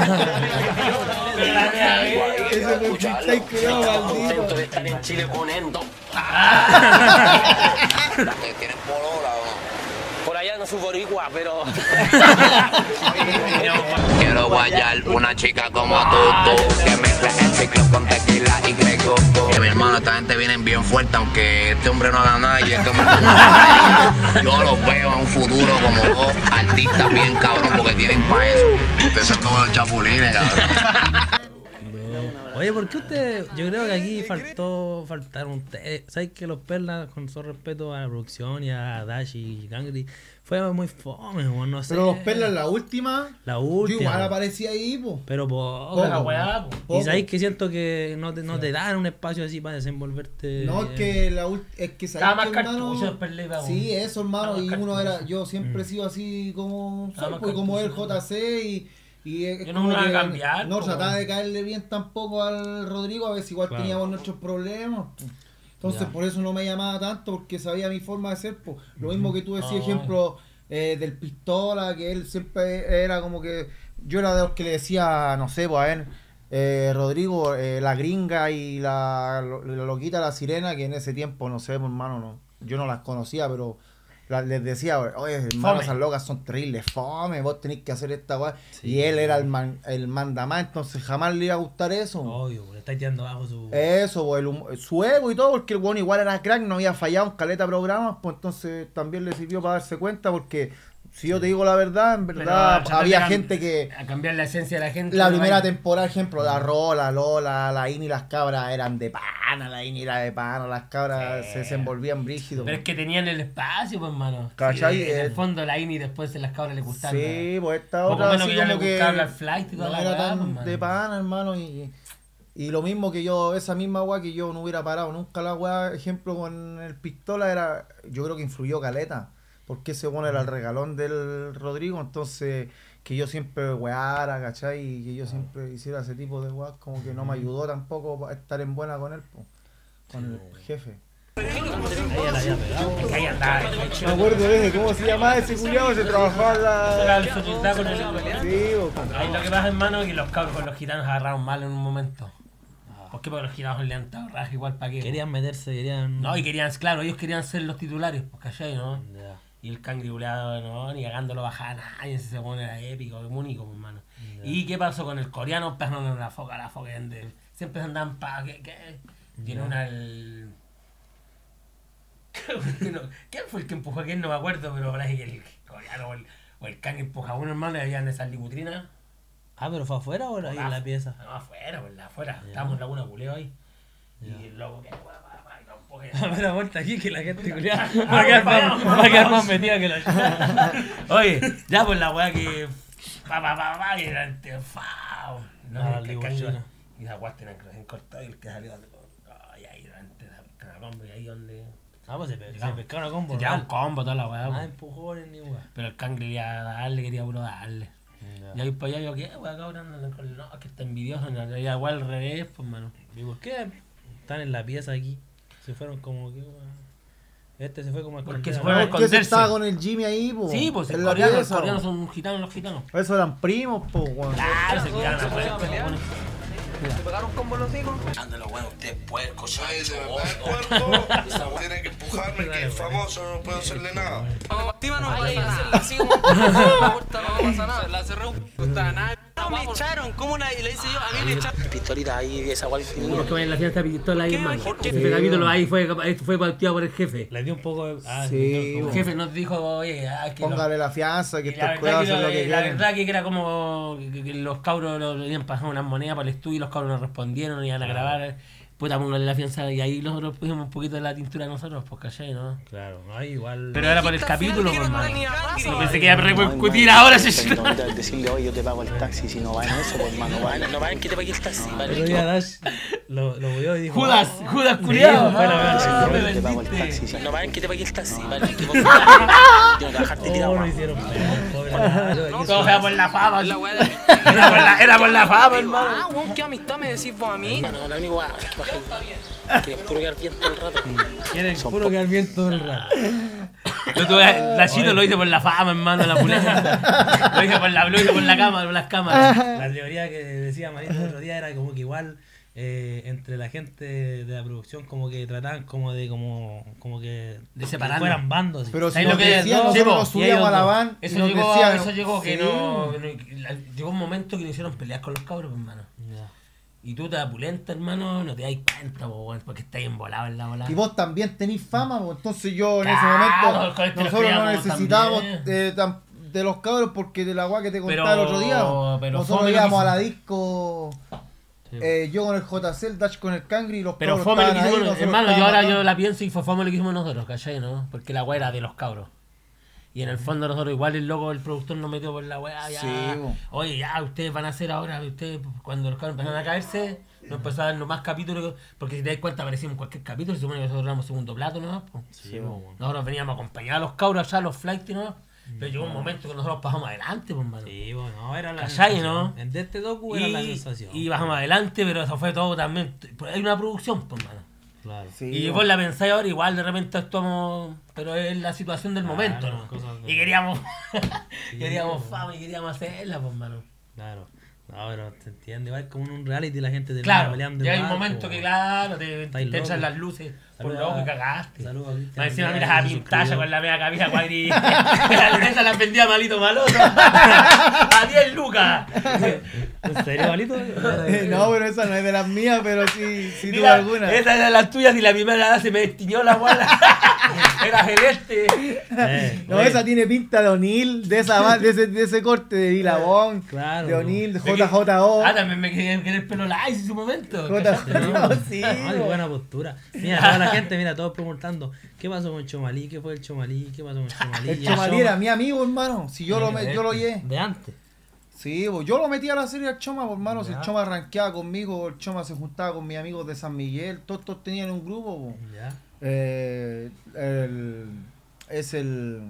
Speaker 2: Ese me pinta y cuidado,
Speaker 4: contento
Speaker 2: maldito.
Speaker 4: de estar en Chile con Endo.
Speaker 5: Que tienen polola o no.
Speaker 4: Por allá no soy boricua, pero...
Speaker 5: Quiero guayar una chica como tú, tú, que mezcla el ciclo con tequila y greco. Mi hermano, esta gente viene bien fuerte, aunque este hombre no haga nada y este hombre no haga nada. Yo los veo en un futuro como dos artistas bien cabrón, porque tienen para eso. Ustedes son como los chapulines, cabrón.
Speaker 1: Oye, ¿por qué usted? Yo creo que aquí faltó, faltaron ustedes. ¿Sabes que los Perlas, con todo respeto a la producción y a Dash y Gangri, fue muy fome, no sé?
Speaker 2: Pero los Perlas, la última.
Speaker 1: La
Speaker 2: Yo
Speaker 1: última.
Speaker 2: igual aparecía ahí, po.
Speaker 1: Pero poco.
Speaker 2: Poco.
Speaker 3: La weá, po.
Speaker 1: Y sabéis que siento que no te, no te dan un espacio así para desenvolverte.
Speaker 2: No, es que la ult- es que
Speaker 3: Estaba más
Speaker 2: ¿sabes qué, hermano?
Speaker 3: cartucho después le iba,
Speaker 2: Sí, eso, hermano.
Speaker 3: Estaba
Speaker 2: Y
Speaker 3: más
Speaker 2: uno
Speaker 3: cartucho.
Speaker 2: era. Yo siempre
Speaker 1: Mm.
Speaker 2: he sido así como.
Speaker 3: Estaba
Speaker 2: soy,
Speaker 3: más
Speaker 2: pues, como el
Speaker 3: cartucho,
Speaker 2: J C y. Y es
Speaker 3: Yo no
Speaker 2: como
Speaker 3: me iba a
Speaker 2: que
Speaker 3: cambiar,
Speaker 2: no
Speaker 3: po.
Speaker 2: trataba de caerle bien tampoco al Rodrigo, a veces igual
Speaker 1: Claro.
Speaker 2: teníamos nuestros problemas. Po. Entonces
Speaker 1: Ya.
Speaker 2: por eso no me llamaba tanto, porque sabía mi forma de ser. Po. Lo mismo que tú decías,
Speaker 3: Ah.
Speaker 2: ejemplo, eh, del Pistola, que él siempre era como que. Yo era de los que le decía, no sé, pues a ver, eh, Rodrigo, eh, la gringa y la, lo- la loquita, la sirena, que en ese tiempo, no sé, pues, hermano, no, yo no las conocía, pero la- les decía, oye, hermano,
Speaker 3: Fome.
Speaker 2: esas locas son terribles, fome, vos tenés que hacer esta weá.
Speaker 1: Sí.
Speaker 2: Y él era el, man, el mandamás, entonces jamás le iba a gustar eso.
Speaker 1: Obvio, le estáis tirando abajo su.
Speaker 2: Eso, pues, el hum- su ego y todo, porque el weón igual era crack, no había fallado en caleta de programas, pues entonces también le sirvió para darse cuenta, porque si yo te digo la verdad, en
Speaker 3: Pero
Speaker 2: verdad
Speaker 3: a tratar de
Speaker 2: había
Speaker 3: cam-
Speaker 2: gente que
Speaker 3: A cambiar la esencia de la gente.
Speaker 2: la
Speaker 3: no
Speaker 2: primera
Speaker 3: hay-
Speaker 2: temporada, ejemplo, la Rola, Lola, la Ini y las cabras eran de pana, la Ini era de pana, las cabras
Speaker 3: Sí.
Speaker 2: se desenvolvían brígidos.
Speaker 3: Pero es que tenían el espacio, pues, hermano.
Speaker 2: ¿Cachai?
Speaker 3: Sí, en el
Speaker 2: Eh,
Speaker 3: fondo la I N I después en las cabras le gustaban.
Speaker 2: Sí, pues esta
Speaker 3: Poco
Speaker 2: otra
Speaker 3: menos
Speaker 2: así
Speaker 3: que ya
Speaker 2: como
Speaker 3: le
Speaker 2: que
Speaker 3: gustaba hablar flight y toda
Speaker 2: no
Speaker 3: la
Speaker 2: era
Speaker 3: weá,
Speaker 2: tan
Speaker 3: pues, mano.
Speaker 2: de pana, hermano, y, y lo mismo que yo, esa misma weá que yo no hubiera parado nunca la weá, ejemplo con el Pistola era, yo creo que influyó caleta, porque ese bueno era el regalón del Rodrigo, entonces que yo siempre weara, ¿cachai? Y que yo siempre hiciera ese tipo de weá, como que no me ayudó tampoco a estar en buena con él, po, con el jefe.
Speaker 1: Ella la había pegado.
Speaker 3: Que ahí andaba.
Speaker 2: Me acuerdo de cómo se llamaba ese culiao, se trabajaba en
Speaker 3: Era
Speaker 2: la...
Speaker 3: el sociedad con el italiano.
Speaker 2: Sí, po.
Speaker 3: Ahí lo que pasa, hermano, es que los cabros con los gitanos agarraron mal en un momento. ¿Por qué? Porque los gitanos le han dado raja igual para qué.
Speaker 1: Querían meterse, querían.
Speaker 3: No, y querían, claro, ellos querían ser los titulares, pues, ¿cachai, no?
Speaker 1: Ya.
Speaker 3: Y el cangribuleado, no, ni cagándolo bajaba nadie, ese segundo era épico, único, pues, hermano. ¿Y qué pasó con el coreano? Pues no, no, la foca, la foca, de- siempre se andaban pa... ¿Qué? qué? Tiene una... El... ¿Quién fue el que empujó a quién? No me acuerdo, pero parece que el coreano o el, o el can empuja a uno, hermano, y habían esas limutrinas.
Speaker 1: Ah, pero fue afuera o ahí en la pieza.
Speaker 3: No, afuera, pues afuera.
Speaker 1: Ya.
Speaker 3: Estábamos en Laguna Culeo ahí.
Speaker 1: Ya.
Speaker 3: Y el loco, que guapa, guapa, y lo empujé.
Speaker 1: A ver la vuelta aquí que la gente culiada
Speaker 3: Ah,
Speaker 1: va a quedar
Speaker 3: vamos,
Speaker 1: más- va a quedar
Speaker 3: vamos.
Speaker 1: más metida que la.
Speaker 3: Oye, ya pues la weá que. Pa, pa, pa, pa, y era el tío, fao. No,
Speaker 1: Ah,
Speaker 3: el que
Speaker 1: limuchina.
Speaker 3: cambia. Y la weá tenía que recién cortado y el que salió. Ay, ahí delante de la combo y ahí donde.
Speaker 1: Ah, pues se, pe- se
Speaker 3: Llegamos.
Speaker 1: pescaron a combo.
Speaker 3: Ya un
Speaker 1: real.
Speaker 3: combo, toda la weá.
Speaker 1: Ah,
Speaker 3: pues.
Speaker 1: empujones ni weá.
Speaker 3: Pero el cangre quería darle, quería puro darle.
Speaker 1: Ya.
Speaker 3: Y ahí para allá yo, ¿qué? Weá, cabrón, no, es que está envidioso. No, y igual al revés, pues, mano.
Speaker 1: ¿Y por qué están en la pieza aquí? Se fueron como que. weá. Este se fue como a
Speaker 3: Porque
Speaker 1: esconder
Speaker 3: se
Speaker 1: a
Speaker 3: fueron
Speaker 1: la-
Speaker 3: a
Speaker 2: No, es que se
Speaker 3: esconderse.
Speaker 2: estaba con el Jimmy ahí, po.
Speaker 3: Sí, pues el
Speaker 2: en la
Speaker 3: coreano, los
Speaker 2: pieza,
Speaker 3: coreanos
Speaker 2: po.
Speaker 3: son gitanos, los gitanos.
Speaker 2: Eso eran primos, po, weón.
Speaker 3: Claro, se tiraron a muerte, pues, bueno.
Speaker 4: Ándalo, bueno, usted es puerco,
Speaker 7: Ay,
Speaker 4: chancho,
Speaker 7: de
Speaker 4: vos,
Speaker 7: verdad, cuerpo. Tiene que empujarme, que es famoso, no puedo hacerle nada.
Speaker 8: Encima no podía hacerla así como la puerta no pasa nada. La cerré un puta nada. No me echaron, ¿cómo la, le hice yo? A mí me echaron.
Speaker 4: Pistolita ahí, esa guay.
Speaker 3: Los que vayan a la fiesta pistola ahí, hermano.
Speaker 8: ¿Por qué?
Speaker 3: Ese capítulo ahí fue, ahí fue pateado por el jefe.
Speaker 1: Le dio un poco de. Ah,
Speaker 2: Sí,
Speaker 1: le dio
Speaker 3: El
Speaker 1: como-
Speaker 3: jefe nos dijo, oye, ah, es que los-
Speaker 2: Póngale la fianza, que
Speaker 3: y
Speaker 2: estos
Speaker 3: la
Speaker 2: cuidados
Speaker 3: verdad,
Speaker 2: hacen lo
Speaker 3: que,
Speaker 2: que
Speaker 3: la
Speaker 2: quieren.
Speaker 3: verdad que era como que, que los cabros lo habían pasado unas monedas para el estudio y los cabros nos respondieron, iban a grabar. Puta, póngale la fianza y ahí nosotros pusimos un poquito de la tintura nosotros, pues, ¿cachai, no?
Speaker 1: Claro, no, igual.
Speaker 3: Pero era por el capítulo, pues, hermano.
Speaker 8: No
Speaker 3: No pensé que iba a repercutir ahora, sí.
Speaker 6: Decirle, oye, yo te pago el taxi, si no va en eso, pues hermano,
Speaker 4: No,
Speaker 6: vale.
Speaker 4: no vayan que te pague el taxi,
Speaker 1: El
Speaker 4: ¿vale?
Speaker 1: otro día Dash lo, lo vio y dijo.
Speaker 3: Judas,
Speaker 1: "Oh".
Speaker 3: Judas culiado.
Speaker 1: Sí, fue la verdad.
Speaker 3: Ah, me
Speaker 6: Yo te pago el
Speaker 3: vendiste.
Speaker 6: taxi, si
Speaker 4: No vayan que te pague el taxi, ¿vale? Que vos yo no te bajarte tirado.
Speaker 1: Oh, lo hicieron peor, pobre Nacho.
Speaker 3: Todo era por la fama.
Speaker 8: La weá
Speaker 3: Era por la, era por la fama, hermano.
Speaker 8: Ah, weón, ¿qué amistad me decís vos a mí?
Speaker 4: No, la única guay, que baja que puro quedar bien todo el rato.
Speaker 1: Quieren puro quedar bien todo el rato.
Speaker 3: Yo tuve, la Chito lo hice por la fama, hermano, la pulenta. Lo hice por la, lo hice por la cámara, por las cámaras.
Speaker 1: La teoría que decía Marito el otro día era como que igual eh, entre la gente de la producción como que trataban como de como como que
Speaker 3: De separarnos.
Speaker 1: fueran bandos.
Speaker 2: Pero si
Speaker 3: ¿Sabes
Speaker 2: nos
Speaker 3: lo que es?
Speaker 2: decían,
Speaker 3: No,
Speaker 2: nosotros
Speaker 3: sí,
Speaker 2: nos
Speaker 3: po.
Speaker 2: subíamos
Speaker 1: Y
Speaker 2: a la
Speaker 1: ellos
Speaker 2: van y
Speaker 3: Eso
Speaker 2: nos
Speaker 3: llegó,
Speaker 2: decían...
Speaker 3: eso llegó que
Speaker 2: sí.
Speaker 3: no, que no- la- Llegó un momento que nos hicieron pelear con los cabros, hermano.
Speaker 1: Ya.
Speaker 3: Y tú te das pulenta, hermano, no te das cuenta, po, weón, porque estás embolado en la bola.
Speaker 2: Y vos también tenés fama, po. Entonces yo en ese
Speaker 3: Claro,
Speaker 2: momento
Speaker 3: con este nos
Speaker 2: nosotros no
Speaker 3: criamos
Speaker 2: necesitábamos
Speaker 3: también.
Speaker 2: de, tan- de los cabros porque de la agua que te contaba
Speaker 3: Pero-
Speaker 2: el otro día, po.
Speaker 3: pero
Speaker 2: nosotros
Speaker 3: fome lo
Speaker 2: íbamos
Speaker 3: que
Speaker 2: a la
Speaker 3: hizo.
Speaker 2: disco eh, yo con el J C, el Dash con el Cangri y los
Speaker 3: Pero
Speaker 2: cabros
Speaker 3: fome lo que
Speaker 2: estaban ahí,
Speaker 3: hicimos,
Speaker 2: nosotros
Speaker 3: hermano, yo
Speaker 2: estábamos
Speaker 3: ahora
Speaker 2: acá.
Speaker 3: yo la pienso y fue fome lo que hicimos nosotros, ¿cachai? ¿No? Porque la weá era de los cabros. Y en el fondo nosotros igual el loco, el productor nos metió por la weá, ya.
Speaker 2: Sí, bo.
Speaker 3: Oye, ya, ustedes van a hacer ahora, ustedes cuando los cabros empezaron a caerse, nos empezó a darnos más capítulos, porque si te das cuenta aparecimos en cualquier capítulo, se supone que nosotros éramos segundo plato nomás, po.
Speaker 1: Sí, bo.
Speaker 3: Nosotros veníamos a acompañar a los cabros allá, a los flights nomás, pero llegó un momento que nosotros pasamos adelante, pues, mano.
Speaker 1: Sí, bueno, era la
Speaker 3: ¿Cachai,
Speaker 1: sensación.
Speaker 3: no?
Speaker 1: En de este docu era la
Speaker 3: Y,
Speaker 1: sensación.
Speaker 3: y bajamos adelante, pero eso fue todo también. Hay una producción, pues, mano.
Speaker 1: Claro.
Speaker 2: Sí,
Speaker 3: Y
Speaker 2: bo.
Speaker 3: vos la pensáis ahora, igual de repente actuamos, pero es la situación del
Speaker 1: Claro,
Speaker 3: momento, ¿no?
Speaker 1: cosas de-
Speaker 3: Y queríamos,
Speaker 1: Sí,
Speaker 3: queríamos
Speaker 1: po.
Speaker 3: fama y queríamos hacerla, pues, mano.
Speaker 1: Claro. No, pero te entiende, igual como en un reality la gente termina
Speaker 3: Claro,
Speaker 1: peleando.
Speaker 3: ya hay un
Speaker 1: igual,
Speaker 3: momento
Speaker 1: po.
Speaker 3: que, claro, te, te
Speaker 1: Estáis
Speaker 3: echan
Speaker 1: locos.
Speaker 3: las luces por
Speaker 1: Saluda-
Speaker 3: loco y cagaste.
Speaker 1: saluda a Cristian
Speaker 3: Más encima
Speaker 1: Díaz,
Speaker 3: miras
Speaker 1: que
Speaker 3: a
Speaker 1: se
Speaker 3: pintacha
Speaker 1: suscribió.
Speaker 3: con la media camisa cuadri. La lunesa las vendía malito maloso. A diez lucas.
Speaker 1: ¿En serio, malito?
Speaker 2: Eh, no, pero esa no es de las mías, pero sí, sí tuve
Speaker 3: Mira,
Speaker 2: alguna.
Speaker 3: esas eran las tuyas y la primera se me destiñó la guarda. Era celeste.
Speaker 1: Eh,
Speaker 2: No, esa tiene pinta de O'Neill, de esa ma- de ese, de ese corte de Vilabón,
Speaker 1: Claro.
Speaker 2: de O'Neill, de
Speaker 3: De que-
Speaker 2: J J O.
Speaker 3: Ah, también me quería querer el pelo light en su momento.
Speaker 2: J J O, sí.
Speaker 1: Ay,
Speaker 2: bo.
Speaker 1: buena postura. Mira, toda la gente, mira, todos preguntando, ¿qué pasó con Chomalí? ¿Qué fue el Chomalí? ¿Qué pasó con Chomalí?
Speaker 2: El
Speaker 1: Y
Speaker 2: Chomalí
Speaker 1: Choma-
Speaker 2: era mi amigo, hermano. Si yo lo, me- yo lo llevé.
Speaker 1: De antes.
Speaker 2: Sí, bo, yo lo metí a la serie al Choma, por hermano. Si el
Speaker 1: Ya.
Speaker 2: Choma rankeaba conmigo, el Choma se juntaba con mis amigos de San Miguel. Todos, todos tenían un grupo, bo.
Speaker 1: Ya.
Speaker 2: Eh, el, es el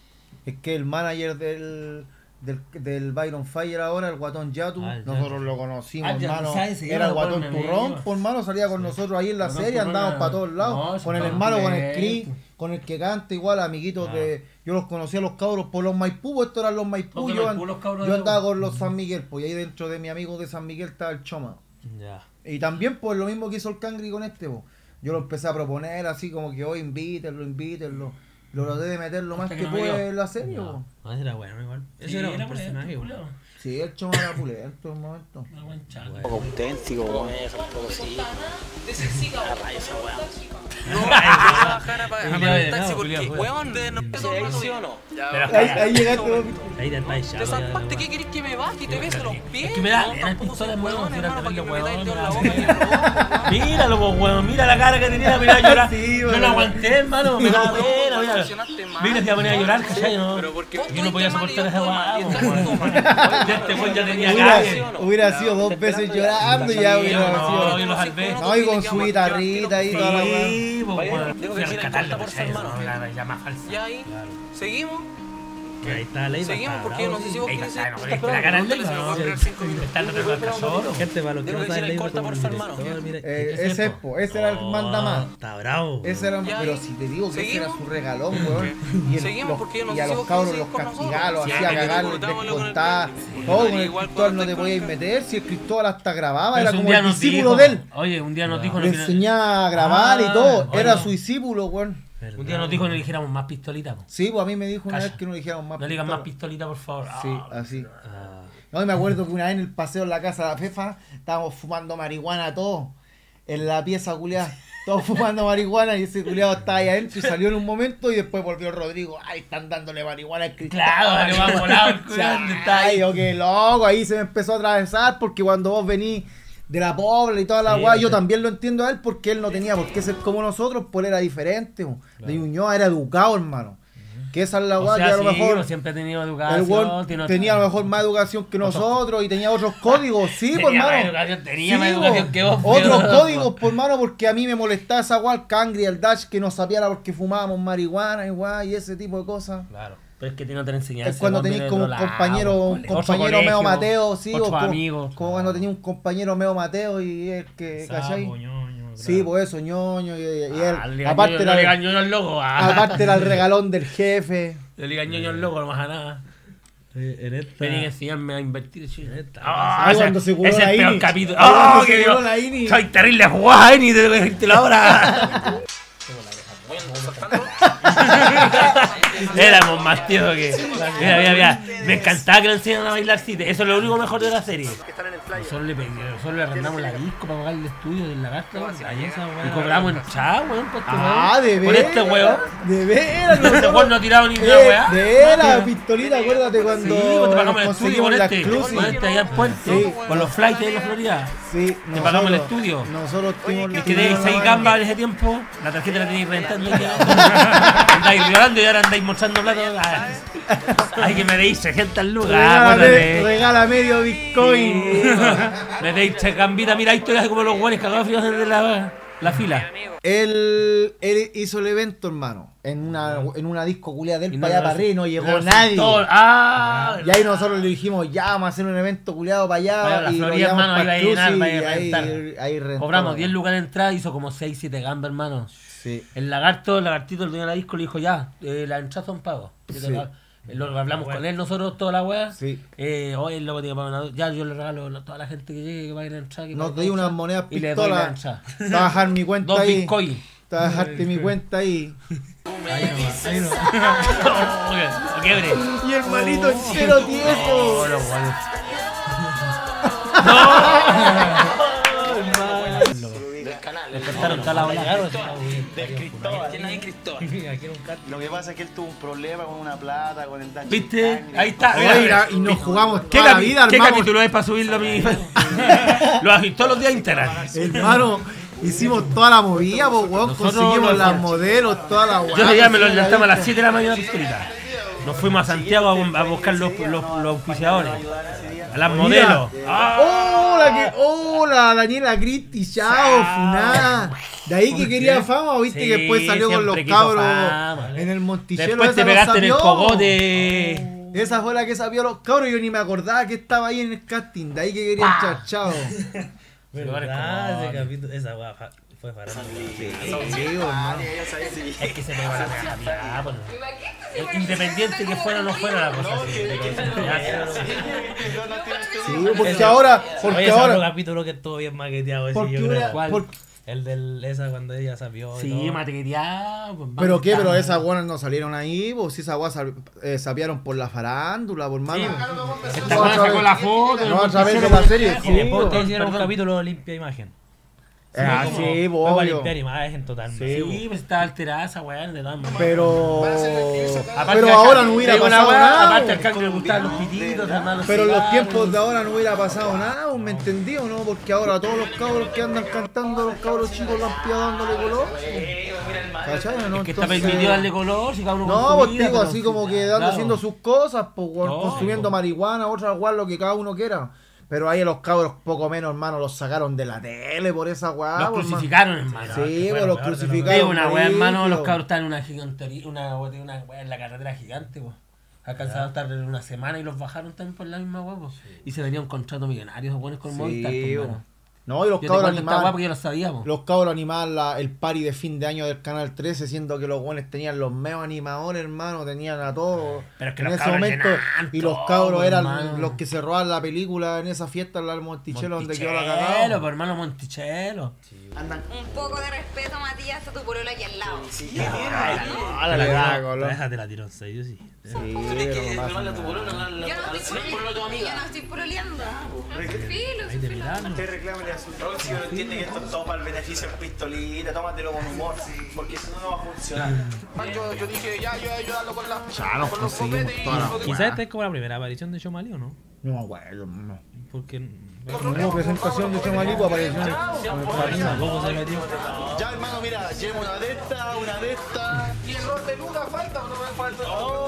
Speaker 2: es que el manager del, del, del Byron Fire ahora, el Guatón Yatu,
Speaker 1: Ah, el
Speaker 2: nosotros
Speaker 1: Yatu.
Speaker 2: lo conocimos,
Speaker 3: Ah, Yatu
Speaker 2: hermano.
Speaker 3: Sáenz, sí,
Speaker 2: Era el
Speaker 3: era
Speaker 2: Guatón
Speaker 3: buen
Speaker 2: Turrón,
Speaker 3: amigo.
Speaker 2: por hermano, salía con nosotros ahí en la
Speaker 3: Guatón
Speaker 2: serie,
Speaker 3: Turrón
Speaker 2: andábamos
Speaker 3: era-
Speaker 2: para todos lados,
Speaker 3: no, sí,
Speaker 2: con el
Speaker 3: estaba
Speaker 2: hermano, con el
Speaker 3: bien.
Speaker 2: Cris, con el que canta igual, amiguitos
Speaker 1: Ah.
Speaker 2: de. Yo los conocía a los cabros por los Maipú, pues, estos eran los Maipú,
Speaker 3: Los de
Speaker 2: yo,
Speaker 3: Maipú,
Speaker 2: an-
Speaker 3: los cabros
Speaker 2: yo
Speaker 3: de
Speaker 2: andaba
Speaker 3: Maipú.
Speaker 2: con los San Miguel, pues y ahí dentro de mi amigo de San Miguel estaba el Choma.
Speaker 1: Ya.
Speaker 2: Y también pues lo mismo que hizo el Cangri con este, po. Yo lo empecé a proponer así como que hoy invítenlo, invítenlo. Lo traté de meter lo más
Speaker 3: Hasta
Speaker 2: que
Speaker 3: que no me
Speaker 2: pude
Speaker 3: dio.
Speaker 2: en la serie,
Speaker 1: No,
Speaker 2: po.
Speaker 1: no, ese era bueno igual. Ese
Speaker 3: Sí,
Speaker 1: era un
Speaker 3: era
Speaker 1: personaje,
Speaker 3: bueno,
Speaker 1: weón.
Speaker 2: Sí, el Choma era pulento en un momento.
Speaker 3: Una buen chato.
Speaker 1: Bueno.
Speaker 6: Auténtico,
Speaker 4: Como
Speaker 6: weón.
Speaker 4: eso, un poco sí.
Speaker 8: De sexy, cabrón.
Speaker 4: Ah, raya esa weá.
Speaker 8: No, no va a bajar a pagar
Speaker 3: Julián,
Speaker 8: a pagar el
Speaker 3: no,
Speaker 8: taxi
Speaker 3: Julián,
Speaker 8: porque,
Speaker 3: Julián.
Speaker 8: weón, de no
Speaker 4: ¿Sí ahí sí o no?
Speaker 8: Ya,
Speaker 3: Pero-
Speaker 8: weón.
Speaker 2: Ahí, ahí llegaste, vos.
Speaker 1: Ahí te estáis
Speaker 8: Te
Speaker 1: chato. ya,
Speaker 8: zampaste,
Speaker 1: weón.
Speaker 8: ¿qué querés que me baje y te bese los pies?
Speaker 3: Es que me da-
Speaker 8: No,
Speaker 3: era el
Speaker 8: tampoco
Speaker 3: pistola,
Speaker 8: soy
Speaker 3: weón,
Speaker 8: weón,
Speaker 3: si era
Speaker 8: hermano, para que me
Speaker 3: terrible
Speaker 8: metáis el dedo en la
Speaker 3: weón,
Speaker 8: boca y no, weón.
Speaker 3: Míralo, po, weón, mira la cara que tenía, mira a llorar.
Speaker 2: Sí,
Speaker 3: Yo
Speaker 2: weón.
Speaker 3: no aguanté, hermano, me da pena, mira.
Speaker 8: Funcionaste mal.
Speaker 3: Mira, te iba a poner a llorar, ¿cachai? No,
Speaker 8: Pero porque vos
Speaker 3: yo no podía
Speaker 8: estuviste mal y
Speaker 3: soportar
Speaker 8: yo
Speaker 3: esa
Speaker 8: estuve mal, y
Speaker 3: weá,
Speaker 8: el taxi
Speaker 3: weón.
Speaker 8: estuvo mal.
Speaker 3: Ya este weón ya tenía
Speaker 2: Hubiera,
Speaker 3: calle.
Speaker 2: hubiera sido dos veces llorando y ya hubiera
Speaker 3: No, yo
Speaker 2: sido.
Speaker 3: los salvé.
Speaker 2: No, y con su guitarrita ahí toda la weá.
Speaker 3: Sí, po, weón.
Speaker 4: Tengo
Speaker 3: Fui
Speaker 4: que
Speaker 3: a
Speaker 4: decir en
Speaker 3: rescatarlo,
Speaker 4: corta por
Speaker 3: ¿cachai?
Speaker 4: su hermano.
Speaker 3: No, la llama falsa.
Speaker 8: Ya ahí, seguimos.
Speaker 1: Que ahí está Leiva.
Speaker 8: Seguimos
Speaker 1: está
Speaker 8: porque
Speaker 1: bravo,
Speaker 8: no sé si
Speaker 1: sí.
Speaker 8: vos
Speaker 3: Ey,
Speaker 8: querés
Speaker 3: ¿cachai? No,
Speaker 8: ser-
Speaker 3: pero es que la cara del Leiva,
Speaker 8: Se me va a
Speaker 3: ¿no?
Speaker 8: esperar cinco minutos.
Speaker 3: Está tratando de cachorro.
Speaker 1: Gente, para los que
Speaker 4: Tengo
Speaker 1: no
Speaker 4: que
Speaker 1: saben,
Speaker 4: decir en
Speaker 1: Leiva
Speaker 4: corta,
Speaker 1: como
Speaker 4: por
Speaker 1: un
Speaker 4: su hermano.
Speaker 1: director, mira.
Speaker 2: Eh,
Speaker 3: ¿Qué es
Speaker 2: ese,
Speaker 3: eso?
Speaker 2: po, ese era el
Speaker 1: Oh,
Speaker 2: mandamás.
Speaker 1: Está bravo.
Speaker 2: Ese era,
Speaker 8: Ya,
Speaker 2: pero
Speaker 8: ahí.
Speaker 2: si te digo que ese era
Speaker 8: ¿Seguimos?
Speaker 2: su regalón, weón. Y, el-
Speaker 8: Seguimos,
Speaker 2: los-
Speaker 8: porque yo no
Speaker 2: y
Speaker 8: sé
Speaker 2: a
Speaker 8: si
Speaker 2: los
Speaker 8: vos
Speaker 2: cabros
Speaker 8: querés
Speaker 2: los
Speaker 8: seguir con
Speaker 2: castigaba, los
Speaker 8: nosotros.
Speaker 2: hacía
Speaker 8: Sí,
Speaker 2: cagar,
Speaker 8: que
Speaker 2: les
Speaker 8: cortámoslo con el
Speaker 2: descontaba.
Speaker 8: Cristóbal.
Speaker 2: Todo con el
Speaker 8: Igual
Speaker 2: Cristóbal no
Speaker 8: cuando
Speaker 2: te
Speaker 8: el
Speaker 2: podías
Speaker 8: Cristóbal-
Speaker 2: meter, si el Cristóbal hasta grababa,
Speaker 3: Pero
Speaker 2: era
Speaker 3: si un
Speaker 2: como
Speaker 3: día
Speaker 2: el
Speaker 3: nos
Speaker 2: discípulo
Speaker 3: dijo-
Speaker 2: de él.
Speaker 3: Oye, un día nos dijo
Speaker 2: Le
Speaker 3: no quiere-
Speaker 2: enseñaba a grabar y
Speaker 3: Ah,
Speaker 2: todo, era
Speaker 3: bueno.
Speaker 2: su discípulo, weón.
Speaker 3: Un día nos dijo que no le dijéramos más pistolitas. po.
Speaker 2: Sí, pues a mí me dijo una
Speaker 3: Calla.
Speaker 2: vez que no le dijéramos más
Speaker 3: No le digan más
Speaker 2: pistola.
Speaker 3: pistolitas, por favor.
Speaker 2: Sí,
Speaker 3: Ah,
Speaker 2: así.
Speaker 1: Ah,
Speaker 2: No, y me acuerdo que una vez en el paseo en la casa de la Fefa estábamos fumando marihuana todos en la pieza culiada. Todos fumando marihuana y ese culiado estaba ahí adentro y salió en un momento y después volvió Rodrigo. Ay, están dándole marihuana al Cristóbal.
Speaker 3: Claro, que va volado el culiao, ¿dónde está ahí?
Speaker 2: Ay, yo qué loco, ahí se me empezó a atravesar porque cuando vos venís de la pobla y toda la
Speaker 3: Sí,
Speaker 2: weá, yo
Speaker 3: sí.
Speaker 2: también lo entiendo a él porque él no tenía por qué ser como nosotros, pues él era diferente. Po. De Ñuñoa era educado, hermano. Que esa es la
Speaker 3: O
Speaker 2: weá
Speaker 3: sea,
Speaker 2: que a lo
Speaker 3: sí,
Speaker 2: mejor...
Speaker 3: uno siempre ha tenido
Speaker 2: El
Speaker 3: educación.
Speaker 2: weón
Speaker 3: tiene
Speaker 2: tenía a lo mejor más educación que nosotros y tenía otros códigos, sí, por
Speaker 3: Tenía más
Speaker 2: hermano.
Speaker 3: educación, tenía
Speaker 2: Sí,
Speaker 3: más
Speaker 2: po.
Speaker 3: educación que vos.
Speaker 2: Otros
Speaker 3: pero-
Speaker 2: códigos, por hermano, porque a mí me molestaba esa weá, el Cangri, el Dash, que nos sapiara porque fumábamos marihuana y weá, y ese tipo de cosas.
Speaker 3: Claro. Pero es que tiene otra enseñanza.
Speaker 2: Es cuando
Speaker 3: vos
Speaker 2: tenéis
Speaker 3: vienes
Speaker 2: como
Speaker 3: de
Speaker 2: un
Speaker 3: otro lado,
Speaker 2: compañero, un
Speaker 3: otro
Speaker 2: compañero
Speaker 3: colegio,
Speaker 2: Meo Mateo, sí, o
Speaker 3: otros
Speaker 2: como,
Speaker 3: amigos.
Speaker 2: como cuando tenía un compañero Meo Mateo y el que, ¿cachai?
Speaker 1: sapo, ñoño,
Speaker 2: Sí,
Speaker 1: claro.
Speaker 2: pues eso, ñoño, y, y él,
Speaker 3: Ah, le
Speaker 2: aparte,
Speaker 3: gañó- no le
Speaker 2: era,
Speaker 3: gañó el loco. ah.
Speaker 2: aparte era el regalón del jefe.
Speaker 3: Le le gañó el loco, no pasa nada.
Speaker 1: Eh, En esta...
Speaker 3: Venía a enseñarme a invertir. Sí.
Speaker 1: Esta-
Speaker 3: Ah,
Speaker 2: Ah,
Speaker 3: ese-
Speaker 2: cuando se curó
Speaker 3: ese es
Speaker 2: la
Speaker 3: el peor
Speaker 2: Ini.
Speaker 3: capítulo.
Speaker 2: Ah, cuando
Speaker 3: ¡Oh,
Speaker 2: se
Speaker 3: que
Speaker 2: curó
Speaker 3: yo!
Speaker 2: la Ini.
Speaker 3: Soy terrible jugada, Ini, te voy a decirte la hora.
Speaker 8: Soltando.
Speaker 3: Éramos más tíos que. Mira, mira, mira. Me encantaba que lo enseñaran a bailar cite. Eso es lo único mejor de la serie. Nosotros le, nosotros le arrendamos la disco para pagar el estudio del lagarto. Y cobramos en chá, weón. Por este
Speaker 2: Ah, de
Speaker 3: Por
Speaker 2: veras.
Speaker 3: este weón.
Speaker 2: De veras.
Speaker 3: Este weón no ha tirado ni una
Speaker 2: Eh,
Speaker 3: weá.
Speaker 2: de veras, Pistolita, acuérdate cuando
Speaker 3: Sí, cuando pagamos el estudio
Speaker 2: conseguimos
Speaker 3: con
Speaker 2: la
Speaker 3: este.
Speaker 2: exclusive.
Speaker 3: Con este allá en Puente.
Speaker 2: Sí.
Speaker 3: Con los flights de la Florida.
Speaker 2: Sí,
Speaker 3: Te pagamos el
Speaker 2: nosotros-
Speaker 3: estudio.
Speaker 2: Nosotros tuvimos
Speaker 3: Es que tenéis seis gambas en ese tiempo, la tarjeta la tenéis rentando y ya. Andáis violando y ahora andáis mostrando plata. Ah, ay, que me deis seiscientas lucas.
Speaker 2: Regala,
Speaker 3: Acuérdate.
Speaker 2: regala medio Bitcoin.
Speaker 3: Me deis gambita, mira, esto es como los guanes cagados fríos desde la, la fila.
Speaker 2: Él, él hizo el evento, hermano, en una, en una disco culiada de él
Speaker 3: Y
Speaker 2: para allá
Speaker 3: no-
Speaker 2: para arriba y no llegó
Speaker 3: no
Speaker 2: nadie.
Speaker 3: todo- Ah,
Speaker 2: Y ahí nosotros le dijimos, ya vamos a hacer un evento culiado para allá.
Speaker 3: Vaya, la
Speaker 2: y lo
Speaker 3: Florida,
Speaker 2: llevamos
Speaker 3: hermano,
Speaker 2: pa'
Speaker 3: ahí va a llenar,
Speaker 2: Exclusive,
Speaker 3: vaya a
Speaker 2: y ahí,
Speaker 3: rentar.
Speaker 2: ahí rentó.
Speaker 3: cobramos diez lucas de entrada, hizo como seis, siete gambas, hermano.
Speaker 2: Sí.
Speaker 3: El lagarto, el lagartito, el dueño de la disco, le dijo ya, eh, la entrada son pagos.
Speaker 2: Sí.
Speaker 3: Lo hablamos con él nosotros, toda la weá.
Speaker 2: Sí.
Speaker 3: Eh, hoy el loco tiene que pagar una. Ya yo le regalo a toda la gente que llegue que vaya a la entrada. que
Speaker 2: Nos
Speaker 3: pague
Speaker 2: di
Speaker 3: la
Speaker 2: unas
Speaker 3: entrada,
Speaker 2: monedas
Speaker 3: y le doy la
Speaker 2: pistolas.
Speaker 3: entrada.
Speaker 2: Te vas a dejar mi cuenta
Speaker 3: Dos
Speaker 2: ahí.
Speaker 3: bitcoins.
Speaker 2: Te vas a dejarte mi cuenta ahí.
Speaker 1: Ahí nomás, ahí nomás.
Speaker 3: Oh, que- quiebre.
Speaker 2: Y el manito entero tieso.
Speaker 3: Oh, los guanes. Le cortaron toda la bola.
Speaker 8: Del Cristóbal. ¿Quién es Cristóbal?
Speaker 6: Lo que pasa es que él tuvo un problema con una plata, con el daño.
Speaker 3: ¿Viste? Ahí está.
Speaker 2: Oiga,
Speaker 3: mira.
Speaker 2: y nos jugamos
Speaker 3: ¿Qué,
Speaker 2: toda la
Speaker 3: capi-
Speaker 2: vida,
Speaker 3: ¿Qué
Speaker 2: hermano.
Speaker 3: capítulo es para subirlo a mi? Lo has visto todos los días en Instagram.
Speaker 2: Hermano, hicimos toda la movida, pues, weón.
Speaker 3: Nosotros
Speaker 2: Conseguimos
Speaker 3: lo
Speaker 2: las
Speaker 3: hacíamos.
Speaker 2: modelos, toda la weá.
Speaker 3: Yo ese día me lo levantamos a las siete de la mañana, pistolita. Nos fuimos a Santiago a, a buscar los, los, los auspiciadores. A las modelos. Ah,
Speaker 2: ¡Hola! Que, ¡Hola! Daniela Cristi, chao, funá. De ahí que quería fama, viste
Speaker 3: Sí,
Speaker 2: que después salió con los
Speaker 3: siempre quiso
Speaker 2: cabros
Speaker 3: fama.
Speaker 2: en el Monticello.
Speaker 3: Después te
Speaker 2: esa lo
Speaker 3: pegaste en el
Speaker 2: sabió.
Speaker 3: cogote.
Speaker 2: Esa fue la que sabió los cabros. Yo ni me acordaba que estaba ahí en el casting. De ahí que quería entrar, chao.
Speaker 1: ¿Verdad? Ese capítulo, esa weá fa- fue farándula.
Speaker 3: Es que se me va la cagada, pues. Independiente que fuera o no fuera la cosa.
Speaker 2: Sí, porque ahora, porque
Speaker 1: Oye, ese otro
Speaker 2: ahora,
Speaker 1: capítulo que estuvo bien maqueteado ese,
Speaker 2: porque
Speaker 1: yo
Speaker 2: una-
Speaker 1: creo.
Speaker 3: ¿Cuál?
Speaker 2: porque-
Speaker 1: El del esa cuando ella sabió. y
Speaker 3: Sí,
Speaker 1: todo.
Speaker 3: material. Pues,
Speaker 2: pero qué, pero
Speaker 3: vamos,
Speaker 2: esas buenas no salieron ahí, pues si esas guas eh, sapearon por la farándula, por mano.
Speaker 3: Esta weá sacó la foto.
Speaker 2: No, a través de la serie,
Speaker 1: Y
Speaker 2: sí,
Speaker 1: después
Speaker 2: pues.
Speaker 1: ustedes hicieron un
Speaker 3: Perdón.
Speaker 1: capítulo de limpia imagen.
Speaker 2: Ah,
Speaker 1: como-
Speaker 2: sí,
Speaker 1: fue
Speaker 2: pues,
Speaker 1: para
Speaker 2: obvio.
Speaker 1: limpiar imagen totalmente.
Speaker 3: Sí, pues estaba alterada esa weá de todas maneras.
Speaker 2: Pero,
Speaker 3: Aparte
Speaker 2: pero
Speaker 3: que
Speaker 2: ahora
Speaker 3: acá-
Speaker 2: no hubiera
Speaker 3: te digo una
Speaker 2: pasado
Speaker 3: weá,
Speaker 2: nada.
Speaker 3: Aparte al cambio le gustaban los pititos, hermano.
Speaker 2: Pero en los tiempos de ahora no hubiera pasado nada, ¿me entendí o no? Porque ahora todos los cabros que andan cantando, los cabros chicos lo han pillado dándole color. ¿Cachai? ¿No?
Speaker 3: Es que está
Speaker 2: Entonces-
Speaker 3: permitido darle color, si cada uno con
Speaker 2: No,
Speaker 3: su
Speaker 2: pues
Speaker 3: vida,
Speaker 2: digo,
Speaker 3: pero-
Speaker 2: así como que dando
Speaker 3: Claro.
Speaker 2: haciendo sus cosas, pues, weón,
Speaker 3: No,
Speaker 2: consumiendo
Speaker 3: pues.
Speaker 2: marihuana, otra weá, lo que cada uno quiera. Pero ahí a los cabros, poco menos, hermano, los sacaron de la tele por esa weá.
Speaker 3: Los
Speaker 2: pues,
Speaker 3: crucificaron, hermano.
Speaker 2: hermano. Sí,
Speaker 1: que
Speaker 2: pues
Speaker 1: fueron
Speaker 2: los
Speaker 1: peor de lo
Speaker 2: crucificaron.
Speaker 3: Digo, una weá, hermano, los
Speaker 2: brígido.
Speaker 3: cabros están en una gigantería, una, una weá en la carretera gigante, pues. Alcanzaron a estar en una semana y los bajaron también por la misma weá, pues. Y se venía un contrato millonario, esos buenos con
Speaker 2: Sí,
Speaker 3: Movistar, pues,
Speaker 2: weón.
Speaker 3: hermano.
Speaker 2: No, y los
Speaker 3: Yo te
Speaker 2: cabros
Speaker 3: cuento esta weá
Speaker 2: animaban.
Speaker 3: porque yo lo sabíamos.
Speaker 2: Los cabros animaban la- el party de fin de año del Canal trece, siendo que los buenos tenían los meos animadores, hermano, tenían a todos.
Speaker 3: Pero es que
Speaker 2: en
Speaker 3: los
Speaker 2: ese
Speaker 3: cabros
Speaker 2: momento.
Speaker 3: llenaban
Speaker 2: Y los
Speaker 3: todo,
Speaker 2: cabros eran
Speaker 3: hermano.
Speaker 2: los que se robaban la película en esa fiesta en la del Monticello donde quedó la
Speaker 3: Monticello,
Speaker 2: cagada.
Speaker 3: pues, hermano, Monticello.
Speaker 9: Un poco de respeto, Matías, está tu polola aquí al lado.
Speaker 2: Ah, la cagada, colón.
Speaker 1: Déjate la tiró en serio, sí.
Speaker 2: Sí, pero no pasa
Speaker 8: Robarle a tu
Speaker 2: nada.
Speaker 8: polona, la- la-
Speaker 9: Yo no
Speaker 8: la-
Speaker 9: estoy
Speaker 8: la- pololo a tu amiga.
Speaker 9: Yo no estoy pololeando. Filo,
Speaker 1: Ahí te
Speaker 9: filo.
Speaker 1: miraron.
Speaker 6: Usted reclámele a su próximo, entiende que esto es todo para el beneficio del pistolita, tómatelo con humor, porque si no, no va a funcionar.
Speaker 7: Yo, yo dije, ya, yo voy a ayudarlo con la.
Speaker 2: Ya nos
Speaker 7: con los
Speaker 2: conseguimos
Speaker 7: copetes y
Speaker 2: toda la
Speaker 7: lo que-
Speaker 1: Quizás esta es como la primera aparición de Shomali, ¿o no?
Speaker 2: No me acuerdo, no.
Speaker 1: Porque.
Speaker 2: No hubo presentación de Chomalico, apareció en el Padrino.
Speaker 1: ¿Cómo se metió?
Speaker 6: Ya, hermano, mira, llevo una de estas, una de estas.
Speaker 7: ¿Y el rol de Luna falta o no me falta?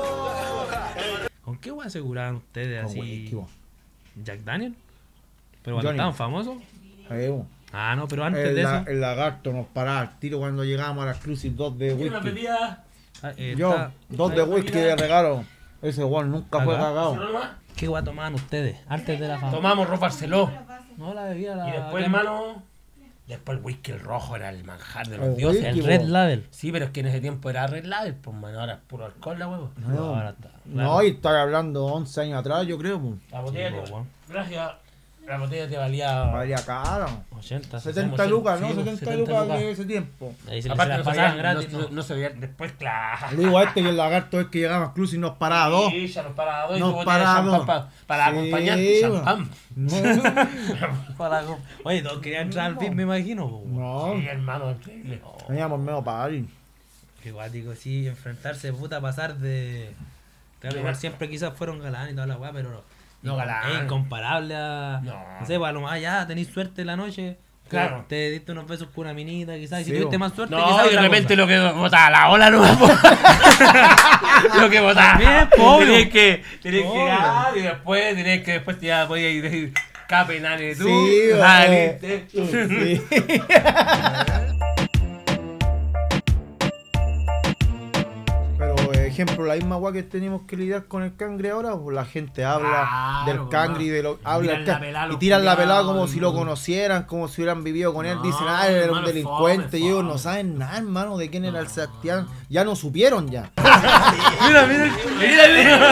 Speaker 1: ¿Con qué voy a asegurar ustedes
Speaker 2: Con
Speaker 1: así?
Speaker 2: whisky, vos.
Speaker 1: ¿Jack Daniel? ¿Pero cuando
Speaker 2: Johnny.
Speaker 1: estaban famosos?
Speaker 2: Ahí, vos.
Speaker 1: Ah, no, pero antes
Speaker 2: El,
Speaker 1: de
Speaker 2: la-
Speaker 1: eso.
Speaker 2: el lagarto nos paraba al tiro cuando llegábamos a la Exclusive dos de
Speaker 3: Una
Speaker 2: whisky.
Speaker 3: bebida.
Speaker 1: Ah, eh,
Speaker 2: Yo,
Speaker 1: está-
Speaker 2: dos de whisky de regalo. Ese weón nunca fue
Speaker 1: Acá.
Speaker 2: cagado.
Speaker 1: ¿Qué guay tomaban ustedes antes de la fama?
Speaker 3: Tomamos Rock Barceló.
Speaker 1: No, la bebida, la.
Speaker 3: Y después, hermano, después el whisky el rojo era el manjar de los
Speaker 2: El
Speaker 3: dioses.
Speaker 2: whisky,
Speaker 1: El Red
Speaker 2: po.
Speaker 1: Label.
Speaker 3: Sí, pero es que en ese tiempo era Red Label, pues, mano, ahora es puro alcohol, la huevo.
Speaker 2: No,
Speaker 1: ahora está.
Speaker 2: no, y estaba hablando once años atrás, yo creo. po.
Speaker 3: La botella,
Speaker 1: Sí, po,
Speaker 3: que-
Speaker 1: weón.
Speaker 3: Gracias. La botella te valía
Speaker 2: Valía caro.
Speaker 1: ochenta,
Speaker 2: setenta lucas, ¿no?
Speaker 3: sí,
Speaker 2: setenta
Speaker 3: setenta
Speaker 2: lucas
Speaker 3: lucas.
Speaker 2: de ese tiempo.
Speaker 1: Ahí se,
Speaker 3: Aparte
Speaker 1: se
Speaker 3: no
Speaker 1: las
Speaker 3: se
Speaker 1: pasaban
Speaker 3: veía,
Speaker 1: gratis.
Speaker 3: no,
Speaker 1: ¿no?
Speaker 3: no se veía después, claro.
Speaker 2: Le digo a este que el lagarto es que llegaba incluso y nos paraba dos.
Speaker 3: Sí, ya nos paraba dos y
Speaker 2: Nos
Speaker 3: tu botella de
Speaker 2: paraba
Speaker 3: champán
Speaker 2: dos.
Speaker 3: pa- para
Speaker 2: Sí,
Speaker 3: acompañarte, champán.
Speaker 1: Para com- Oye, todos querían entrar al fin, me imagino. po.
Speaker 2: No,
Speaker 3: Sí, hermano, increíble.
Speaker 2: teníamos medio para ir.
Speaker 1: Qué guático, sí, enfrentarse, puta, pasar de. Claro, igual siempre quizás fueron galán y toda la weá, pero.
Speaker 3: No galán.
Speaker 1: Es incomparable a.
Speaker 3: No.
Speaker 1: No sé, pues a lo más ya tenéis suerte en la noche.
Speaker 3: Claro.
Speaker 1: Te diste unos besos con una minita, quizás. Y si
Speaker 2: Sí,
Speaker 1: tuviste
Speaker 2: bo.
Speaker 1: más suerte,
Speaker 3: No,
Speaker 1: quizás
Speaker 3: y de
Speaker 1: otra
Speaker 3: repente
Speaker 1: cosa.
Speaker 3: lo que botaba la ola no Lo que botaba.
Speaker 1: También, po, obvio.
Speaker 3: Tenés que, tenés que
Speaker 1: Obvio.
Speaker 3: llegar y después tenés que después ya podías ir decir cape nane tú.
Speaker 2: Sí,
Speaker 3: saliste.
Speaker 2: Sí. Pero, ejemplo, la misma agua que tenemos que lidiar con el cangre ahora, pues la gente habla
Speaker 3: Claro,
Speaker 2: del cangre y de lo habla
Speaker 3: tiran
Speaker 2: el
Speaker 3: la
Speaker 2: ca-
Speaker 3: pelada a
Speaker 2: y
Speaker 3: los
Speaker 2: tiran la pelada
Speaker 3: culiados,
Speaker 2: como si lo
Speaker 3: ¿no?
Speaker 2: conocieran, como si hubieran vivido con él.
Speaker 3: No,
Speaker 2: Dicen, ah, él era un
Speaker 3: hermano,
Speaker 2: delincuente
Speaker 3: fome,
Speaker 2: y ellos
Speaker 3: fome.
Speaker 2: no saben nada, hermano, de quién era el Sebastián. Ya no supieron ya.
Speaker 1: Mira, mira,
Speaker 3: Mira,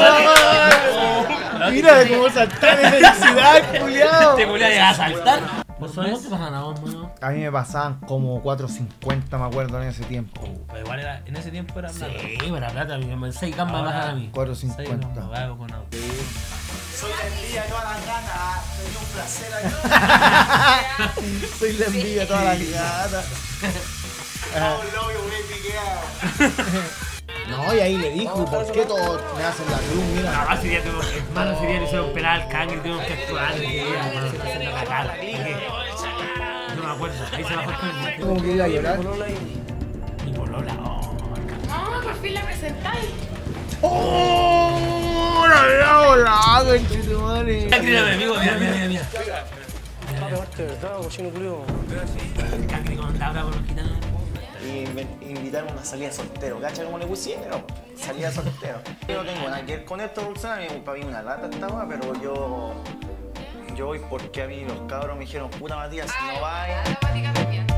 Speaker 3: mira.
Speaker 2: Mira de cómo saltar de felicidad, culiao.
Speaker 3: Te voy a llegar a saltar. ¿Vos sabés cuánto pasan a vos, mano?
Speaker 2: A mí me pasaban como cuatro cincuenta, me acuerdo, en ese tiempo.
Speaker 1: Pero igual era, en ese tiempo era plata.
Speaker 3: Sí, buena plata, seis gambas me bajan a mí.
Speaker 2: cuatro
Speaker 1: Seis,
Speaker 2: cincuenta.
Speaker 1: no, vago con auto.
Speaker 6: Soy la envidia de todas las ganas. Sería un placer acá.
Speaker 2: Soy la envidia de todas las gatas.
Speaker 6: Vamos, novio, baby, girl.
Speaker 2: No, y ahí le dijo, ¿por qué todos me hacen la cruz? Mira.
Speaker 3: No, ese día tuvo, hermano, ese día le hicieron pelar al cangre y tuvimos que actuar. Ese día, hermano, se haciendo la cara. No me acuerdo, ahí se bajó el cangre.
Speaker 2: Como que iba a llorar.
Speaker 3: Mi polola, oh.
Speaker 9: No, por fin la presentáis.
Speaker 2: ¡Oh! ¡La había volado, conchetumare!
Speaker 3: Cangre era mi amigo, mira, mira, mira, mira. El cangre con la brava con los gitanos.
Speaker 6: Y me invitaron a una salida soltero. ¿Cacha cómo le pusieron? Salida soltero. Yo no tengo nada que ver con esto, Dulcena. Para mí una lata estaba, pero yo. Yo voy porque a mí los cabros me dijeron, puta Matías, si no vas.
Speaker 9: La temática también.